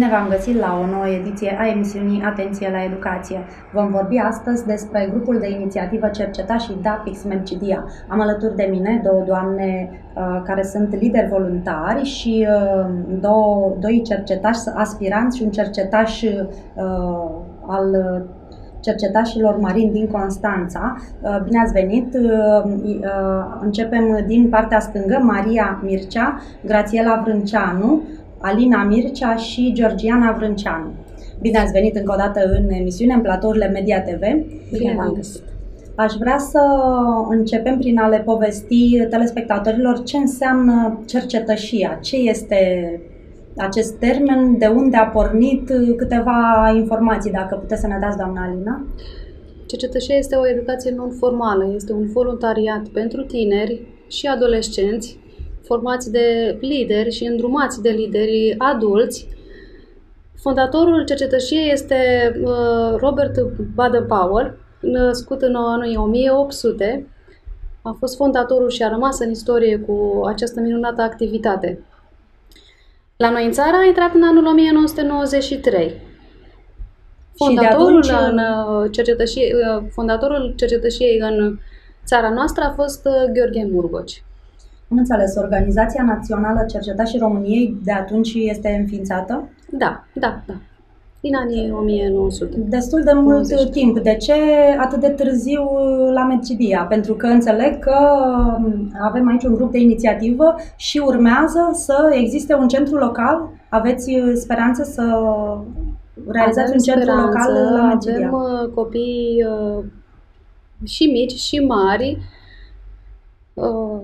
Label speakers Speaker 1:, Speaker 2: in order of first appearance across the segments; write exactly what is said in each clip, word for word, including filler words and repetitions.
Speaker 1: Bine v-am găsit la o nouă ediție a emisiunii Atenție la Educație. Vom vorbi astăzi despre grupul de inițiativă Cercetașii DAPIX Medgidia. Am alături de mine două doamne uh, care sunt lideri voluntari și uh, două, doi cercetași aspiranți și un cercetaș uh, al cercetașilor marini din Constanța. Bine ați venit! Începem din partea stângă, Maria Mircea, Grațiela Vrânceanu, Alina Mircea și Georgiana Vrânceanu. Bine ați venit încă o dată în emisiune, în platourile Media T V.
Speaker 2: Bine v-am găsit!
Speaker 1: Aș vrea să începem prin a le povesti telespectatorilor ce înseamnă cercetășia, ce este acest termen, de unde a pornit, câteva informații, dacă puteți să ne dați, doamna Alina.
Speaker 2: Cercetășia este o educație non-formală, este un voluntariat pentru tineri și adolescenți, formați de lideri și îndrumați de lideri adulți. Fondatorul cercetășiei este Robert Baden-Powell, născut în anul o mie opt sute. A fost fondatorul și a rămas în istorie cu această minunată activitate. La noi în țară a intrat în anul o mie nouă sute nouăzeci și trei. Fondatorul,
Speaker 1: atunci...
Speaker 2: în cercetășie, fondatorul cercetășiei în țara noastră a fost Gheorghe Murgoci.
Speaker 1: Am înțeles. Organizația Națională Cercetașii României de atunci este înființată?
Speaker 2: Da, da, da. Din anii o mie nouă sute.
Speaker 1: Destul de mult nouăzeci timp. De ce atât de târziu la Medgidia? Pentru că înțeleg că avem aici un grup de inițiativă și urmează să existe un centru local. Aveți speranță să realizați
Speaker 2: avem
Speaker 1: un centru
Speaker 2: speranță,
Speaker 1: local la Medgidia?
Speaker 2: Avem copii uh, și mici și mari. Uh,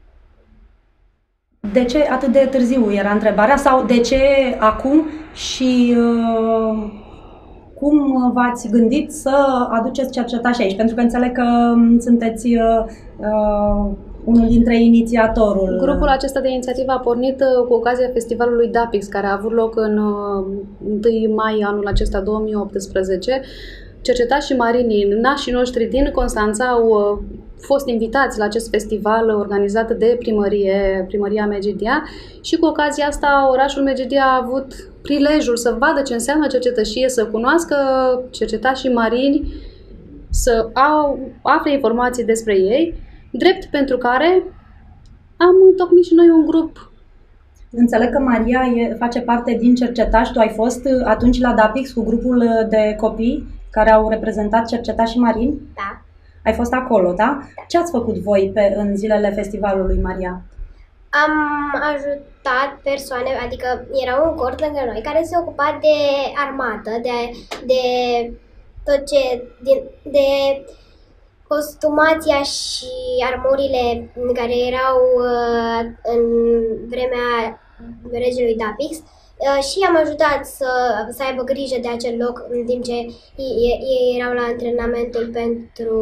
Speaker 1: De ce atât de târziu era întrebarea? Sau de ce acum și uh, cum v-ați gândit să aduceți cercetași aici? Pentru că înțeleg că sunteți uh, uh, unul dintre inițiatorul.
Speaker 2: Grupul acesta de inițiativă a pornit uh, cu ocazia festivalului DAPIX, care a avut loc în uh, întâi mai anul acesta, două mii optsprezece. Cercetașii marini, nașii noștri din Constanța, au uh, fost invitați la acest festival organizat de primărie, primăria Medgidia, și cu ocazia asta orașul Medgidia a avut prilejul să vadă ce înseamnă cercetășie, să cunoască cercetașii marini, să au, afle informații despre ei, drept pentru care am întocmit și noi un grup.
Speaker 1: Înțeleg că Maria e, face parte din cercetași. Tu ai fost atunci la DAPIX cu grupul de copii care au reprezentat cercetașii marini?
Speaker 3: Da.
Speaker 1: Ai fost acolo, da? Da. Ce ați făcut voi pe, în zilele festivalului, Maria?
Speaker 3: Am ajutat persoane, adică era un cort lângă noi care se ocupa de armată, de, de tot ce, de, de costumația și armurile care erau uh, în vremea regelui DAPIX. Uh, și am ajutat să, să aibă grijă de acel loc în timp ce ei, ei erau la antrenamentul pentru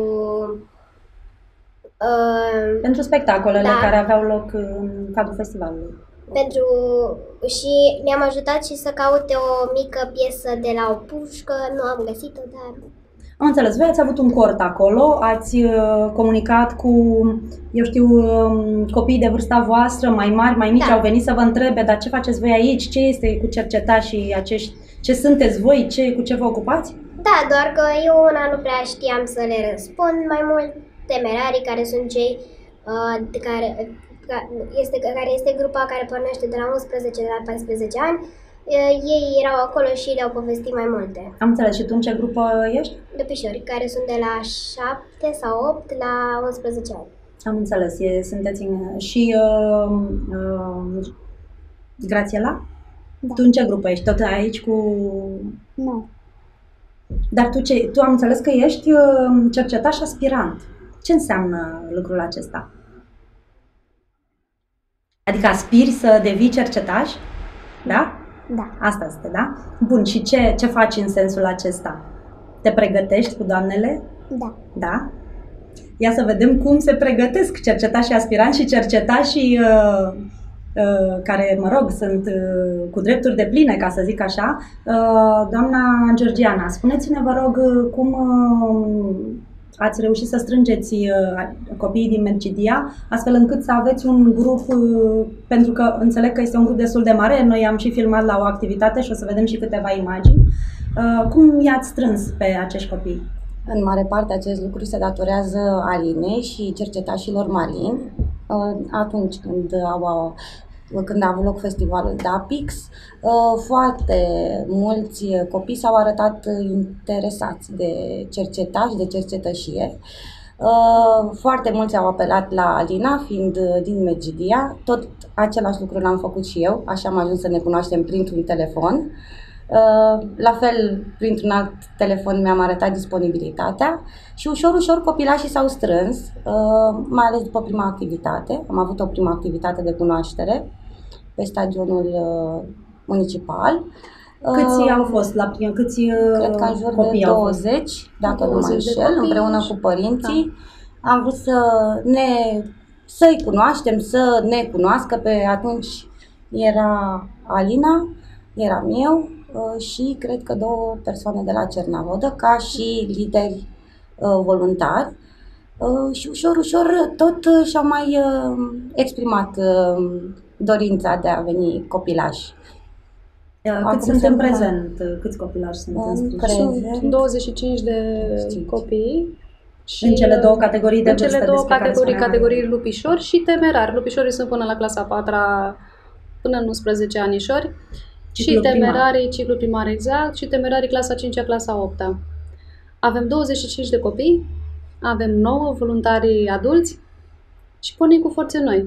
Speaker 3: uh,
Speaker 1: pentru spectacolele
Speaker 3: da. care
Speaker 1: aveau loc în cadrul festivalului.
Speaker 3: Pentru, și ne-am ajutat și să caute o mică piesă de la o pușcă, nu am găsit-o, dar...
Speaker 1: Am înțeles, voi ați avut un cort acolo, ați uh, comunicat cu, eu știu, um, copiii de vârsta voastră, mai mari, mai mici, da. Au venit să vă întrebe, dar ce faceți voi aici, ce este cu cercetașii acești, ce sunteți voi, ce, cu ce vă ocupați?
Speaker 3: Da, doar că eu una nu prea știam să le răspund, mai mult temerarii, care sunt cei uh, care, este, care este grupa care pornește de la unsprezece la paisprezece ani. Ei erau acolo și le-au povestit mai multe.
Speaker 1: Am înțeles. Și tu în ce grupă ești?
Speaker 3: Lupișori, care sunt de la șapte sau opt la unsprezece ani.
Speaker 1: Am înțeles. E, sunteți în... Și uh, uh, Grațiela?
Speaker 2: Da.
Speaker 1: Tu în ce grupă ești? Tot aici cu...
Speaker 2: Nu.
Speaker 1: Dar tu, ce, tu am înțeles că ești uh, cercetaș aspirant. Ce înseamnă lucrul acesta? Adică aspiri să devii cercetaș? Da?
Speaker 3: Da.
Speaker 1: Asta este, da? Bun, și ce, ce faci în sensul acesta? Te pregătești cu doamnele?
Speaker 3: Da.
Speaker 1: Da? Ia să vedem cum se pregătesc cercetașii aspiranți și cercetașii uh, uh, care, mă rog, sunt uh, cu drepturi de pline, ca să zic așa. Uh, doamna Georgiana, spuneți-ne, vă rog, cum uh, ați reușit să strângeți copiii din Medgidia, astfel încât să aveți un grup, pentru că înțeleg că este un grup destul de mare, noi am și filmat la o activitate și o să vedem și câteva imagini. Cum i-ați strâns pe acești copii?
Speaker 4: În mare parte acest lucru se datorează Alinei și cercetașilor marini. Atunci când au când a avut loc festivalul DAPIX, foarte mulți copii s-au arătat interesați de cercetași, de cercetășie. Foarte mulți au apelat la Alina, fiind din Medgidia. Tot același lucru l-am făcut și eu, așa am ajuns să ne cunoaștem printr-un telefon. La fel, printr-un alt telefon mi-am arătat disponibilitatea și ușor, ușor copilașii s-au strâns, mai ales după prima activitate. Am avut o prima activitate de cunoaștere pe stadionul municipal.
Speaker 1: Câți au fost la prima? Câți
Speaker 4: Cred că în jur de douăzeci, dacă nu mă înșel, împreună cu părinții. Da. Am vrut să ne, să-i cunoaștem, să ne cunoască. Pe atunci era Alina, eram eu și cred că două persoane de la Cernavodă, ca și lideri voluntari. Și ușor, ușor tot și-au mai exprimat dorința de a veni copilași.
Speaker 1: Cât sunt în prezent? Câți copilași sunt înscriși?
Speaker 2: Sunt douăzeci și cinci de copii. Și
Speaker 1: în cele două categorii de
Speaker 2: în
Speaker 1: vârstă.
Speaker 2: În cele două categorii, categorii lupișori și temerari. Lupișorii sunt până la clasa a patra, până în unsprezece anișori. Și temerarii, ciclu primar exact, și temerarii clasa a cincea, clasa a opta. Avem douăzeci și cinci de copii, avem nouă voluntari adulți și pornim cu forțe noi.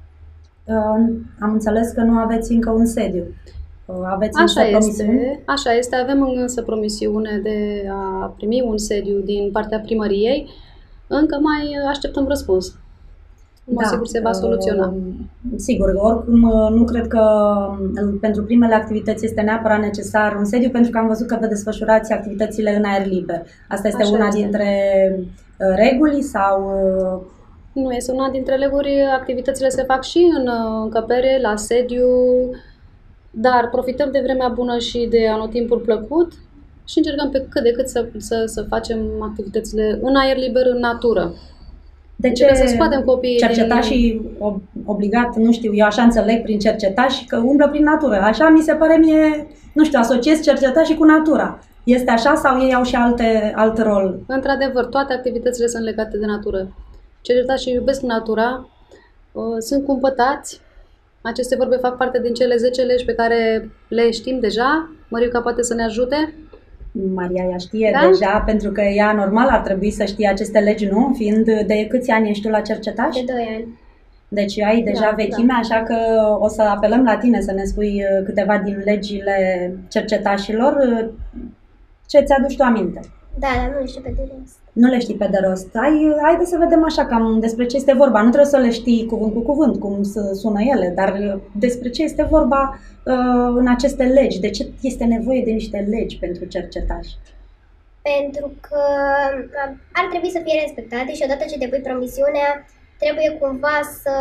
Speaker 1: Am înțeles că nu aveți încă un sediu. Aveți
Speaker 2: așa
Speaker 1: însă
Speaker 2: este, așa este, avem însă promisiune de a primi un sediu din partea primăriei. Încă mai așteptăm răspuns. Da, sigur se va soluționa.
Speaker 1: Sigur, oricum nu cred că pentru primele activități este neapărat necesar un sediu, pentru că am văzut că vă desfășurați activitățile în aer liber. Asta este Așa una este. dintre reguli sau...
Speaker 2: Nu, este una dintre reguli. Activitățile se fac și în încăpere, la sediu, dar profităm de vremea bună și de anotimpul plăcut și încercăm pe cât de cât să, să, să facem activitățile în aer liber, în natură.
Speaker 1: De ce
Speaker 2: să scoatem copiii
Speaker 1: cercetașii din... obligat, nu știu, eu așa înțeleg prin cercetași, că umblă prin natură. Așa mi se pare mie, nu știu, asociez cercetașii cu natura. Este așa sau ei au și alte, alt rol?
Speaker 2: Într-adevăr, toate activitățile sunt legate de natură. Cercetașii iubesc natura, sunt cumpătați. Aceste vorbe fac parte din cele zece legi pe care le știm deja. Măriuca poate să ne ajute?
Speaker 1: Maria ea știe da? deja, pentru că ea normal ar trebui să știe aceste legi, nu? Fiind de câți ani ești tu la cercetaș?
Speaker 3: De doi ani.
Speaker 1: Deci ai deja da, vechime, da. Așa că o să apelăm la tine să ne spui câteva din legile cercetașilor. Ce ți-aduci tu aminte?
Speaker 3: Da, dar nu le știu pe de rost.
Speaker 1: Nu le știi pe de rost. Hai, haide să vedem așa cam despre ce este vorba. Nu trebuie să le știi cuvânt cu cuvânt, cum să sună ele, dar despre ce este vorba uh, în aceste legi. De ce este nevoie de niște legi pentru cercetași?
Speaker 3: Pentru că ar trebui să fie respectate și odată ce depui promisiunea, trebuie cumva să...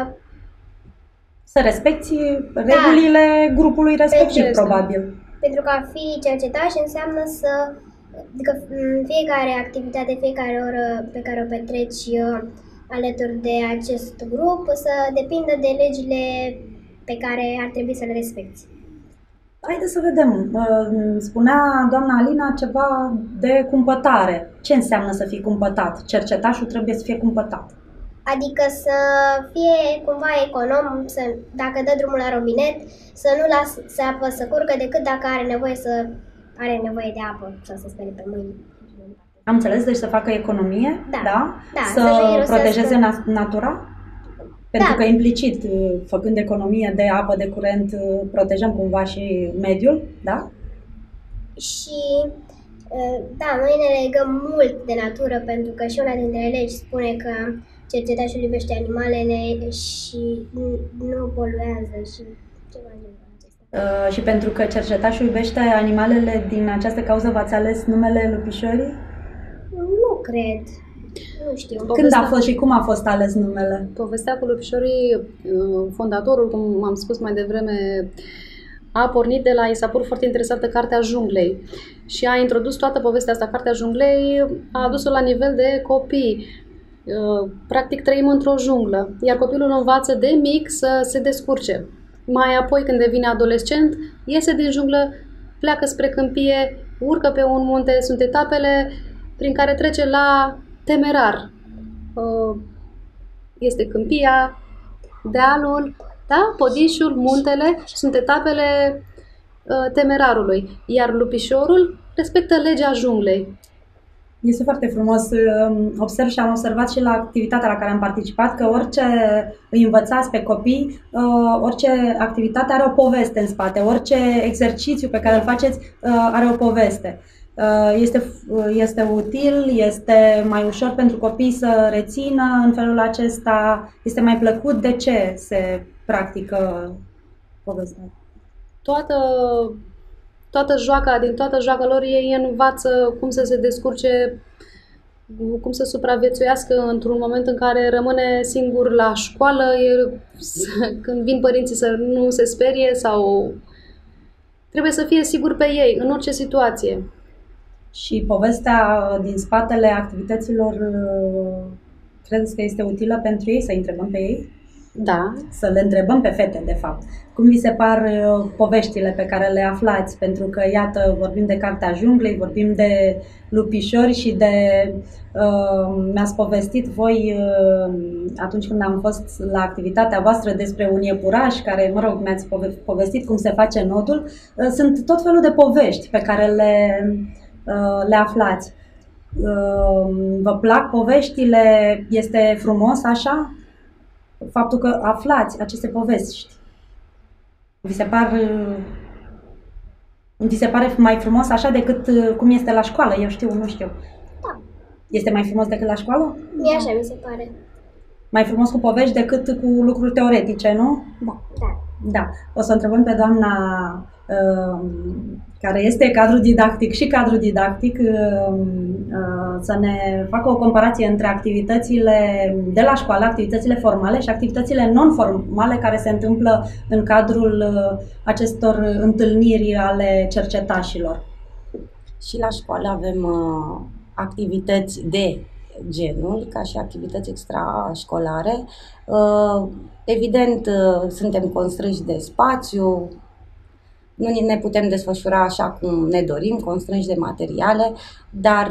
Speaker 1: Să respecti regulile da. grupului respectiv,
Speaker 3: pentru
Speaker 1: probabil.
Speaker 3: Pentru că a fi cercetaș înseamnă să... Adică fiecare activitate, fiecare oră pe care o petreci alături de acest grup să depindă de legile pe care ar trebui să le respecti.
Speaker 1: Haideți să vedem. Spunea doamna Alina ceva de cumpătare. Ce înseamnă să fii cumpătat? Cercetașul trebuie să fie cumpătat.
Speaker 3: Adică să fie cumva econom, să, dacă dă drumul la robinet, să nu lasă apă să curgă decât dacă are nevoie să are nevoie de apă sau să spele pe mâini.
Speaker 1: Am înțeles, deci să facă economie,
Speaker 3: da,
Speaker 1: da?
Speaker 3: da
Speaker 1: să, să protejeze na- natura? Pentru
Speaker 3: da.
Speaker 1: că implicit, făcând economie de apă, de curent, protejăm cumva și mediul, da?
Speaker 3: Și, da, noi ne legăm mult de natură, pentru că și una dintre legi spune că cercetașul iubește animalele și nu poluează și ceva de genul acesta.
Speaker 1: Uh, și pentru că cercetașul iubește animalele, din această cauză v-ați ales numele Lupișorii?
Speaker 3: Nu cred. Nu știu.
Speaker 1: Povestea... Când a fost și cum a fost ales numele?
Speaker 2: Povestea cu Lupișorii, fondatorul, cum am spus mai devreme, a pornit de la, i s-a părut foarte interesantă Cartea Junglei și a introdus toată povestea asta, Cartea Junglei, a adus-o la nivel de copii. Practic trăim într-o junglă, iar copilul învață de mic să se descurce. Mai apoi, când devine adolescent, iese din junglă, pleacă spre câmpie, urcă pe un munte, sunt etapele prin care trece la temerar. Este câmpia, dealul, da? Podișul, muntele, sunt etapele temerarului, iar lupișorul respectă legea junglei.
Speaker 1: Este foarte frumos. Observ și am observat și la activitatea la care am participat că orice îi învățați pe copii, orice activitate are o poveste în spate, orice exercițiu pe care îl faceți are o poveste. Este, este util, este mai ușor pentru copii să rețină în felul acesta, este mai plăcut. De ce se practică povestea?
Speaker 2: Toată, toată joaca, din toată joaca lor, ei învață cum să se descurce, cum să supraviețuiască într-un moment în care rămâne singur la școală, e, când vin părinții să nu se sperie sau trebuie să fie sigur pe ei în orice situație.
Speaker 1: Și povestea din spatele activităților, credeți că este utilă pentru ei, să întrebăm pe ei?
Speaker 2: Da.
Speaker 1: Să le întrebăm pe fete, de fapt. Cum vi se par poveștile pe care le aflați? Pentru că, iată, vorbim de Cartea Junglei, vorbim de lupișori și de... Uh, mi-ați povestit voi, uh, atunci când am fost la activitatea voastră, despre un iepuraș, care, mă rog, mi-ați povestit cum se face nodul. Uh, sunt tot felul de povești pe care le... le aflați. Vă plac poveștile? Este frumos așa? Faptul că aflați aceste povești. Vi se par, vi se pare mai frumos așa decât cum este la școală? Eu știu, nu știu.
Speaker 3: Da.
Speaker 1: Este mai frumos decât la școală?
Speaker 3: Mie așa mi se pare.
Speaker 1: Mai frumos cu povești decât cu lucruri teoretice, nu?
Speaker 3: Da. Da.
Speaker 1: Da. O să întrebăm pe doamna care este cadru didactic și cadru didactic, să ne facă o comparație între activitățile de la școală, activitățile formale și activitățile non-formale care se întâmplă în cadrul acestor întâlniri ale cercetașilor.
Speaker 4: Și la școală avem activități de genul, ca și activități extrașcolare. Evident, suntem constrânși de spațiu, nu ne putem desfășura așa cum ne dorim, constrânși de materiale, dar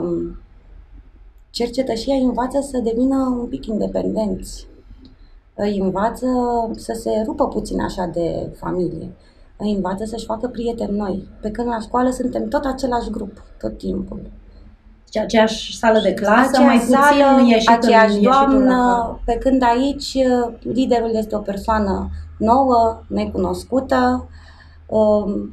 Speaker 4: cercetășia îi învață să devină un pic independenți. Îi învață să se rupă puțin așa de familie. Îi învață să-și facă prieteni noi. Pe când la școală suntem tot același grup, tot timpul.
Speaker 1: Și aceeași sală de clasă,
Speaker 4: aceeași
Speaker 1: mai puțin
Speaker 4: sală,
Speaker 1: ieșit
Speaker 4: aceeași
Speaker 1: în,
Speaker 4: doamnă, pe când aici liderul este o persoană nouă, necunoscută, um,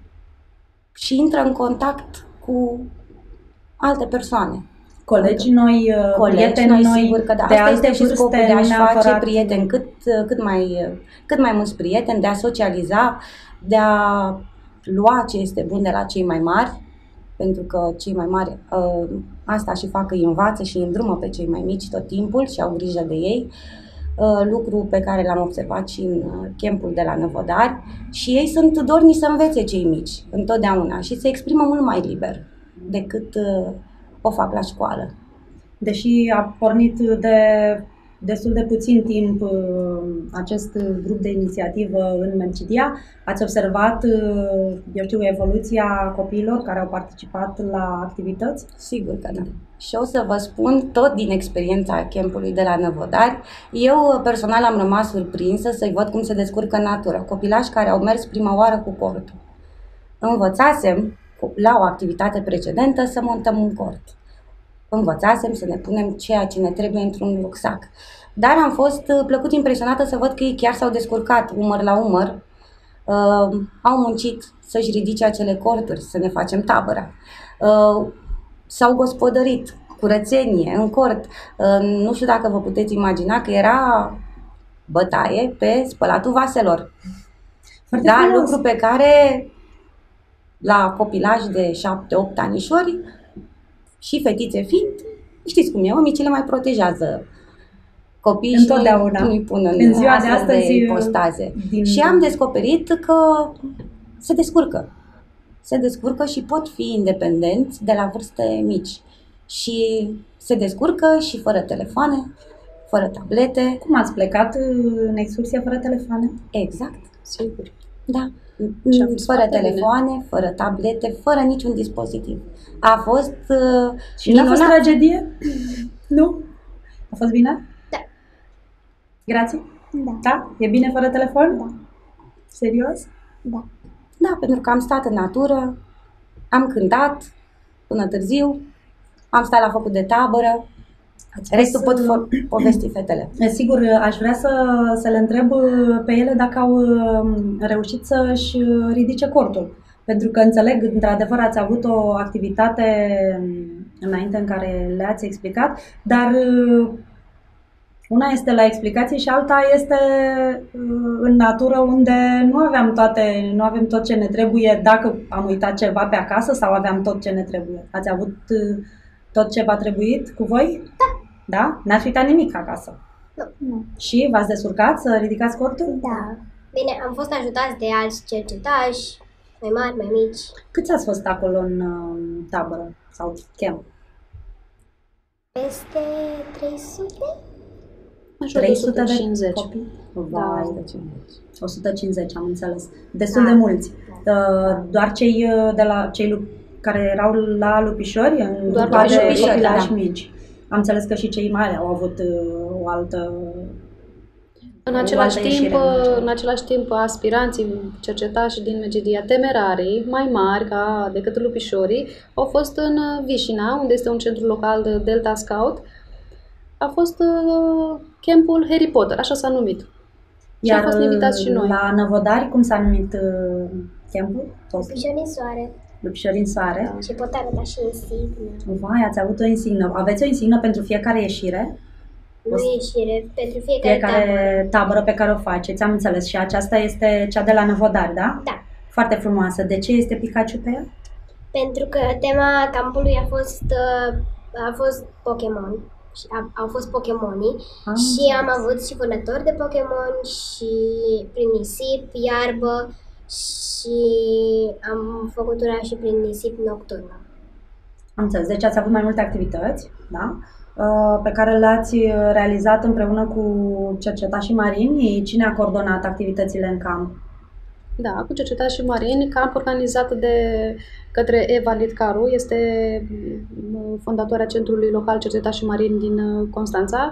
Speaker 4: și intră în contact cu alte persoane.
Speaker 1: Colegi noi,
Speaker 4: Colegi
Speaker 1: prieteni
Speaker 4: noi,
Speaker 1: noi,
Speaker 4: sigur că da.
Speaker 1: de
Speaker 4: Asta
Speaker 1: alte
Speaker 4: este și scopul,
Speaker 1: vârste,
Speaker 4: de a-și face
Speaker 1: neapărat
Speaker 4: prieteni cât, cât, mai, cât mai mulți prieteni, de a socializa, de a lua ce este bun de la cei mai mari, pentru că cei mai mari uh, asta și fac, îi învață și îi îndrumă pe cei mai mici tot timpul și au grijă de ei. Uh, lucru pe care l-am observat și în uh, campul de la Năvodari, și ei sunt dorni să învețe cei mici întotdeauna și se exprimă mult mai liber decât uh, o fac la școală. Deși
Speaker 1: a pornit de destul de puțin timp acest grup de inițiativă în Melcidia, ați observat, eu știu, evoluția copiilor care au participat la activități?
Speaker 4: Sigur că da. Și o să vă spun tot din experiența campului de la Năvodari. Eu personal am rămas surprinsă să-i văd cum se descurcă în natură. Copilași care au mers prima oară cu cortul. Învățasem la o activitate precedentă să montăm un cort. Învățasem să ne punem ceea ce ne trebuie într-un rucsac. Dar am fost plăcut impresionată să văd că ei chiar s-au descurcat umăr la umăr, uh, au muncit să-și ridice acele corturi, să ne facem tabăra. Uh, s-au gospodărit, curățenie, în cort. Uh, nu știu dacă vă puteți imagina că era bătaie pe spălatul vaselor.
Speaker 1: Foarte
Speaker 4: da,
Speaker 1: frumos.
Speaker 4: Lucru pe care la copilaj de șapte opt anișori și fetițe fiind, știți cum e, mămicile mai protejează copiii
Speaker 1: Întotdeauna.
Speaker 4: și nu-i pun în,
Speaker 1: în ziua de
Speaker 4: astfel
Speaker 1: astăzi
Speaker 4: de ipostaze.
Speaker 1: din...
Speaker 4: Și am descoperit că se descurcă. Se descurcă și pot fi independenți de la vârste mici. Și se descurcă și fără telefoane, fără tablete.
Speaker 1: Cum ați plecat în excursie fără telefoane?
Speaker 4: Exact.
Speaker 2: Sigur.
Speaker 4: Da.
Speaker 2: Și a fost
Speaker 4: Fără
Speaker 2: foarte
Speaker 4: telefoane, bine. Fără tablete, fără niciun dispozitiv. A fost uh,
Speaker 1: Și n-a fost tragedie? Nu? A fost bine?
Speaker 3: Da.
Speaker 1: Grație?
Speaker 3: Da.
Speaker 1: Da? E bine fără telefon?
Speaker 3: Da.
Speaker 1: Serios?
Speaker 3: Da.
Speaker 4: Da, pentru că am stat în natură, am cântat până târziu, am stat la focul de tabără,
Speaker 1: Ați
Speaker 4: restul
Speaker 1: fost,
Speaker 4: pot fo- povesti fetele.
Speaker 1: Sigur, aș vrea să, să le întreb pe ele dacă au reușit să-și ridice cortul. Pentru că înțeleg, într-adevăr, ați avut o activitate înainte în care le-ați explicat, dar una este la explicație și alta este în natură, unde nu aveam toate, nu avem tot ce ne trebuie dacă am uitat ceva pe acasă sau aveam tot ce ne trebuie. Ați avut tot ce v-a trebuit cu voi?
Speaker 3: Da.
Speaker 1: Da? N-ați uitat nimic acasă?
Speaker 3: Nu. Nu.
Speaker 1: Și v-ați descurcat să ridicați cortul?
Speaker 3: Da. Bine, am fost ajutați de alți cercetași, mai mari, mai mici.
Speaker 1: Câți ați fost acolo în uh, tabără sau camp?
Speaker 3: Peste trei sute?
Speaker 1: trei sute
Speaker 2: de
Speaker 1: de
Speaker 2: cincizeci.
Speaker 1: copii?
Speaker 2: Da.
Speaker 1: Vai, o sută cincizeci, am înțeles. Destul
Speaker 3: Da.
Speaker 1: de mulți. Uh, doar cei de la cei lu- care erau la Lupișori, în
Speaker 2: Doar
Speaker 1: grupa de
Speaker 2: Lupișori,
Speaker 1: copilași
Speaker 4: da.
Speaker 1: mici. Am înțeles că și cei mari au avut uh, o altă...
Speaker 2: În
Speaker 1: o
Speaker 2: același,
Speaker 1: altă
Speaker 2: timp,
Speaker 1: ieșire în același.
Speaker 2: în același timp, aspiranții cercetași din Medgidia, temerarii, mai mari ca decât lupișorii, au fost în Vișina, unde este un centru local de Delta Scout. A fost uh, campul Harry Potter, așa s-a numit. Și am fost invitați și noi.
Speaker 1: la Năvodari, cum s-a numit uh, campul?
Speaker 3: Lupișori în soare.
Speaker 1: Lupișori în soare.
Speaker 3: Și pot arăta și insignă.
Speaker 1: Vai, ați avut o insignă. Aveți o insignă pentru fiecare ieșire?
Speaker 3: Nu ieșire, pentru fiecare,
Speaker 1: Fiecare
Speaker 3: tabără.
Speaker 1: tabără pe care o faceți, am înțeles. Și aceasta este cea de la Năvodari, da?
Speaker 3: Da.
Speaker 1: Foarte frumoasă. De ce este Pikachu pe ea?
Speaker 3: Pentru că tema campului a fost, uh, a fost Pokémon. Și a, au fost Pokémonii
Speaker 1: Am
Speaker 3: și am
Speaker 1: înțeles.
Speaker 3: avut și vânători de Pokémon și prin nisip, iarbă și am făcut una și prin nisip nocturnă.
Speaker 1: Am înțeles. Deci ați avut mai multe activități, da? Uh, pe care le-ați realizat împreună cu cercetașii marini. Cine a coordonat activitățile în camp?
Speaker 2: Da, cu cercetași marini, camp organizat de către Eva Litcaru, este fondatoarea Centrului Local Cercetași Marini din Constanța.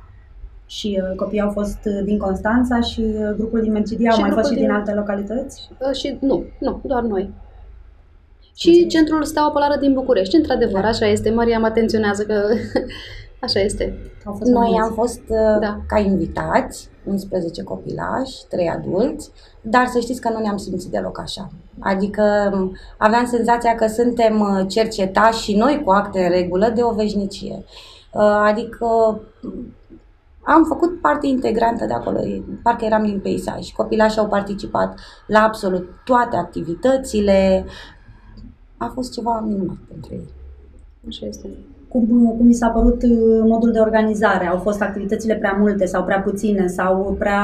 Speaker 1: Și uh, copiii au fost uh, din Constanța și uh, grupul din Medgidia, au
Speaker 2: Și
Speaker 1: mai fost și
Speaker 2: grupul
Speaker 1: din
Speaker 2: din-
Speaker 1: alte localități?
Speaker 2: Uh, Și nu, nu, doar noi. Și
Speaker 1: Înțeles.
Speaker 2: Centrul Steaua Polară din București, într-adevăr,
Speaker 1: Da.
Speaker 2: așa este. Maria mă atenționează că așa este.
Speaker 1: Au fost mai
Speaker 4: Noi
Speaker 1: mulți.
Speaker 4: am fost uh,
Speaker 2: Da.
Speaker 4: ca invitați, unsprezece copilași, trei adulți, dar să știți că nu ne-am simțit deloc așa. Adică m, aveam senzația că suntem uh, cercetași și noi cu acte în regulă de o veșnicie. Uh, Adică m, am făcut parte integrantă de acolo, e- parcă eram din peisaj. Copilașii au participat la absolut toate activitățile. A fost ceva minunat pentru ei.
Speaker 2: Așa este.
Speaker 1: Cum, cum mi s-a părut uh, modul de organizare? Au fost activitățile prea multe sau prea puține sau prea...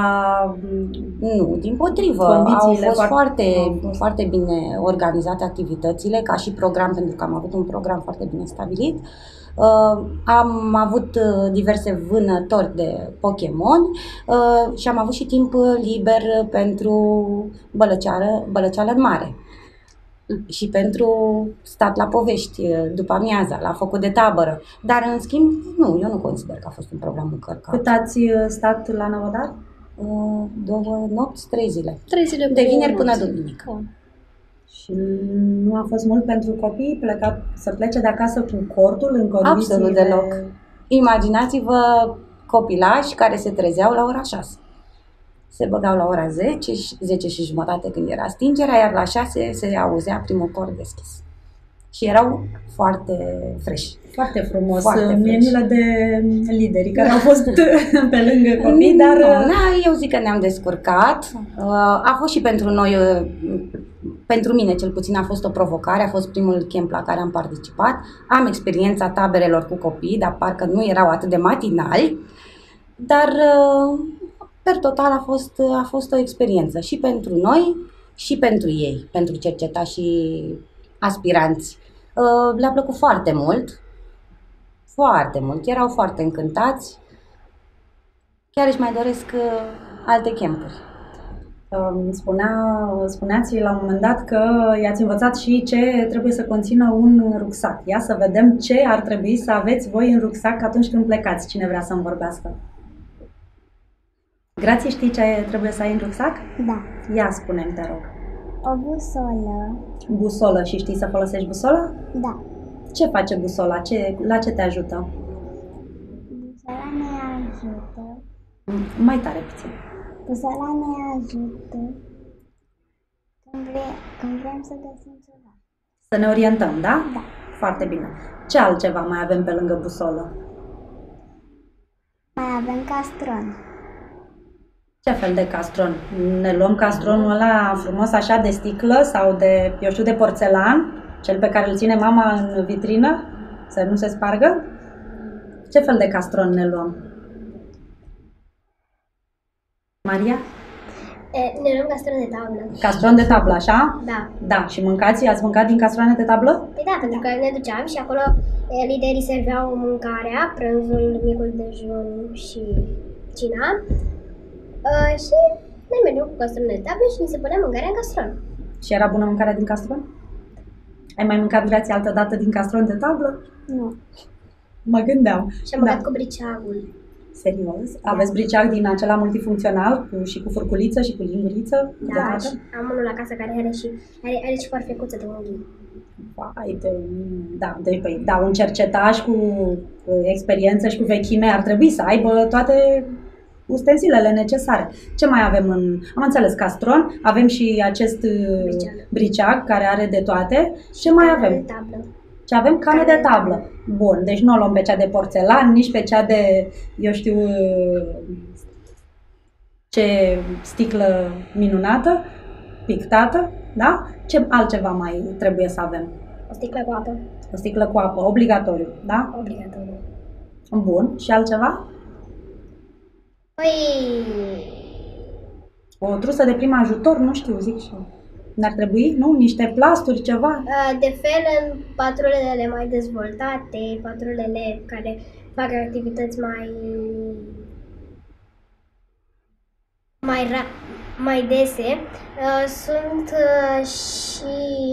Speaker 4: Nu, dimpotrivă, au
Speaker 1: Condițiile
Speaker 4: fost
Speaker 1: foarte-
Speaker 4: foarte,
Speaker 1: au fost.
Speaker 4: foarte bine organizate activitățile, ca și program, pentru că am avut un program foarte bine stabilit. Uh, am avut uh, diverse vânători de Pokémon uh, și am avut și timp liber pentru bălăceală, bălăceală în mare. Și pentru stat la povești uh, după amiaza, la focul de tabără. Dar, în schimb, nu, eu nu consider că a fost un program încărcat.
Speaker 1: Cât ați uh, stat la Năvodari?
Speaker 4: Uh, două nopți, trei zile.
Speaker 2: Trei zile
Speaker 4: De
Speaker 2: cu
Speaker 4: vineri până
Speaker 2: nopți.
Speaker 4: duminică.
Speaker 2: Da.
Speaker 1: Și nu a fost mult pentru copii pleca, să plece de acasă cu cortul în condițiile...
Speaker 4: Absolut deloc. Imaginați-vă copilași care se trezeau la ora șase. Se băgau la ora zece, și- zece și jumătate când era stingerea, iar la șase se auzea primul cor deschis. Și erau foarte fresh.
Speaker 1: Foarte frumos.
Speaker 4: Foarte
Speaker 1: Mie
Speaker 4: fresh.
Speaker 1: milă de liderii care au fost pe lângă copii, dar...
Speaker 4: Nu, na, eu zic că ne-am descurcat. Uh, A fost și pentru noi, uh, pentru mine cel puțin, a fost o provocare. A fost primul camp la care am participat. Am experiența taberelor cu copii, dar parcă nu erau atât de matinali. dar uh, per total a fost, a fost o experiență și pentru noi și pentru ei, pentru cercetașii aspiranți. Uh, le-a plăcut foarte mult, foarte mult, erau foarte încântați, chiar își mai doresc uh, alte campuri.
Speaker 1: Spunea, spuneați la un moment dat că i-ați învățat și ce trebuie să conțină un rucsac. Ia să vedem ce ar trebui să aveți voi în rucsac atunci când plecați. Cine vrea să-mi vorbească? Grație, știi ce trebuie să ai în rucsac?
Speaker 5: Da.
Speaker 1: Ia spune-mi, te rog.
Speaker 5: O busolă.
Speaker 1: Busolă. Și știi să folosești busola?
Speaker 5: Da.
Speaker 1: Ce face busola? Ce, la ce te ajută?
Speaker 5: Busola ne ajută.
Speaker 1: Mai tare puțin.
Speaker 5: Busola ne ajută când, vre, când vrem să găsim ceva.
Speaker 1: Să ne orientăm, da?
Speaker 5: Da.
Speaker 1: Foarte bine. Ce altceva mai avem pe lângă busolă?
Speaker 5: Mai avem castron.
Speaker 1: Ce fel de castron? Ne luăm castronul ăla frumos așa de sticlă sau de, eu știu, de porțelan? Cel pe care îl ține mama în vitrină? Să nu se spargă? Ce fel de castron ne luăm? Maria?
Speaker 3: E, ne luăm castron de tablă.
Speaker 1: Castron de tablă, așa?
Speaker 3: Da.
Speaker 1: Da. Și mâncați? Ați mâncat din castroane de tablă?
Speaker 3: Păi da, pentru că ne duceam și acolo e, liderii serveau mâncarea, prânzul, micul dejun și cina. Uh, și noi mergeam cu castron de tablă și ni se punea mâncarea în castron.
Speaker 1: Și era bună mâncarea din castron? Ai mai mâncat, Grație, altă dată din castron de tablă?
Speaker 5: Nu.
Speaker 1: Mă gândeam.
Speaker 3: Și am mâncat
Speaker 1: Da.
Speaker 3: cu briceagul.
Speaker 1: Serios? Aveți briceag din acela multifuncțional cu, și cu furculiță și cu linguriță?
Speaker 3: Da, și am unul la casă care are și, are, are și farfecuță de unghii.
Speaker 1: Vai de mine. Da, de, păi, da, un cercetaș cu cu experiență și cu vechime ar trebui să aibă toate ustensilele necesare. Ce mai avem în... Am înțeles, castron, avem și acest briceag, briceag care are de toate. Ce mai avem?
Speaker 3: De tablă.
Speaker 1: Ce avem? Cane de tablă. Bun, deci nu o luăm pe cea de porțelan, nici pe cea de, eu știu, ce sticlă minunată, pictată, da? Ce altceva mai trebuie să avem?
Speaker 3: O sticlă cu apă.
Speaker 1: O sticlă cu apă, obligatoriu, da?
Speaker 3: Obligatoriu.
Speaker 1: Bun, și altceva?
Speaker 3: Păi,
Speaker 1: O trusă de prim ajutor, nu știu, zic și eu. N-ar trebui, nu? Niște plasturi, ceva?
Speaker 3: de fel în patrulele mai dezvoltate, patrulele care fac activități mai mai, ra- mai dese, uh, sunt uh, și